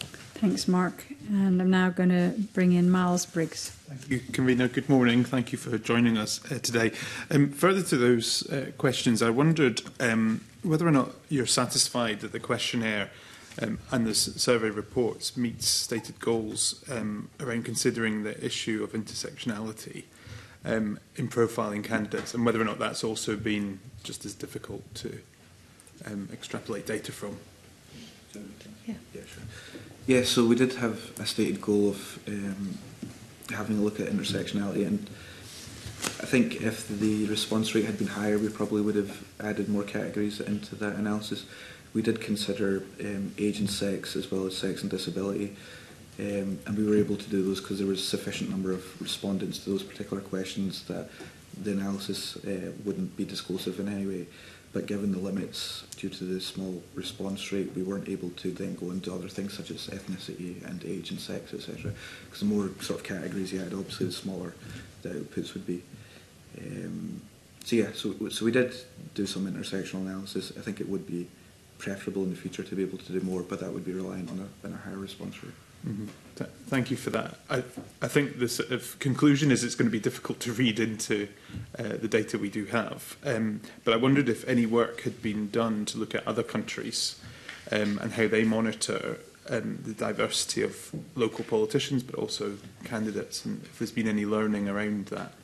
Thanks, Mark. And I'm now going to bring in Miles Briggs. Thank you, Convener. Good morning. Thank you for joining us uh, today. Um, further to those uh, questions, I wondered um, whether or not you're satisfied that the questionnaire um, and the s survey reports meets stated goals um, around considering the issue of intersectionality um, in profiling candidates, and whether or not that's also been just as difficult to um, extrapolate data from. Yeah. Yeah, sure. Yeah, so we did have a stated goal of um, having a look at intersectionality, and I think if the response rate had been higher, we probably would have added more categories into that analysis. We did consider um, age and sex, as well as sex and disability, um, and we were able to do those because there was a sufficient number of respondents to those particular questions that the analysis uh, wouldn't be disclosive in any way. But given the limits due to the small response rate, we weren't able to then go into other things such as ethnicity and age and sex, et cetera. Because the more sort of categories you had, obviously the smaller the outputs would be. Um, so yeah, so, so we did do some intersectional analysis. I think it would be preferable in the future to be able to do more, but that would be reliant on a, on a higher response rate. Mm-hmm. Th thank you for that. I, I think the sort of conclusion is it's going to be difficult to read into uh, the data we do have. Um, but I wondered if any work had been done to look at other countries um, and how they monitor um, the diversity of local politicians, but also candidates, and if there's been any learning around that.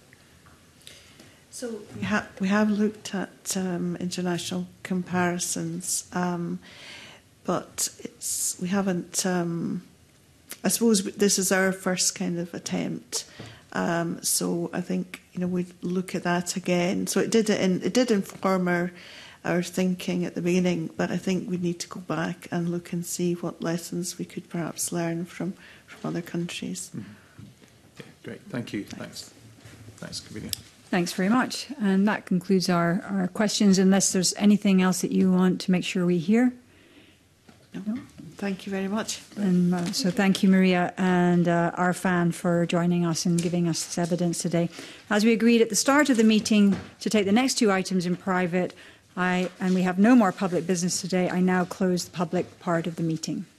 So we, ha we have looked at um, international comparisons, um, but it's, we haven't... Um, I suppose this is our first kind of attempt, um, so I think you know we'd look at that again. So it did in, it did inform our our thinking at the beginning, but I think we need to go back and look and see what lessons we could perhaps learn from from other countries. Mm-hmm. Yeah, great, thank you. Thanks, thanks, Convener. Thanks very much. And that concludes our, our questions, unless there's anything else that you want to make sure we hear. No. No? Thank you very much. And uh, so thank you, Maria, and uh, our fan for joining us and giving us this evidence today. As we agreed at the start of the meeting to take the next two items in private, I, and we have no more public business today, I now close the public part of the meeting.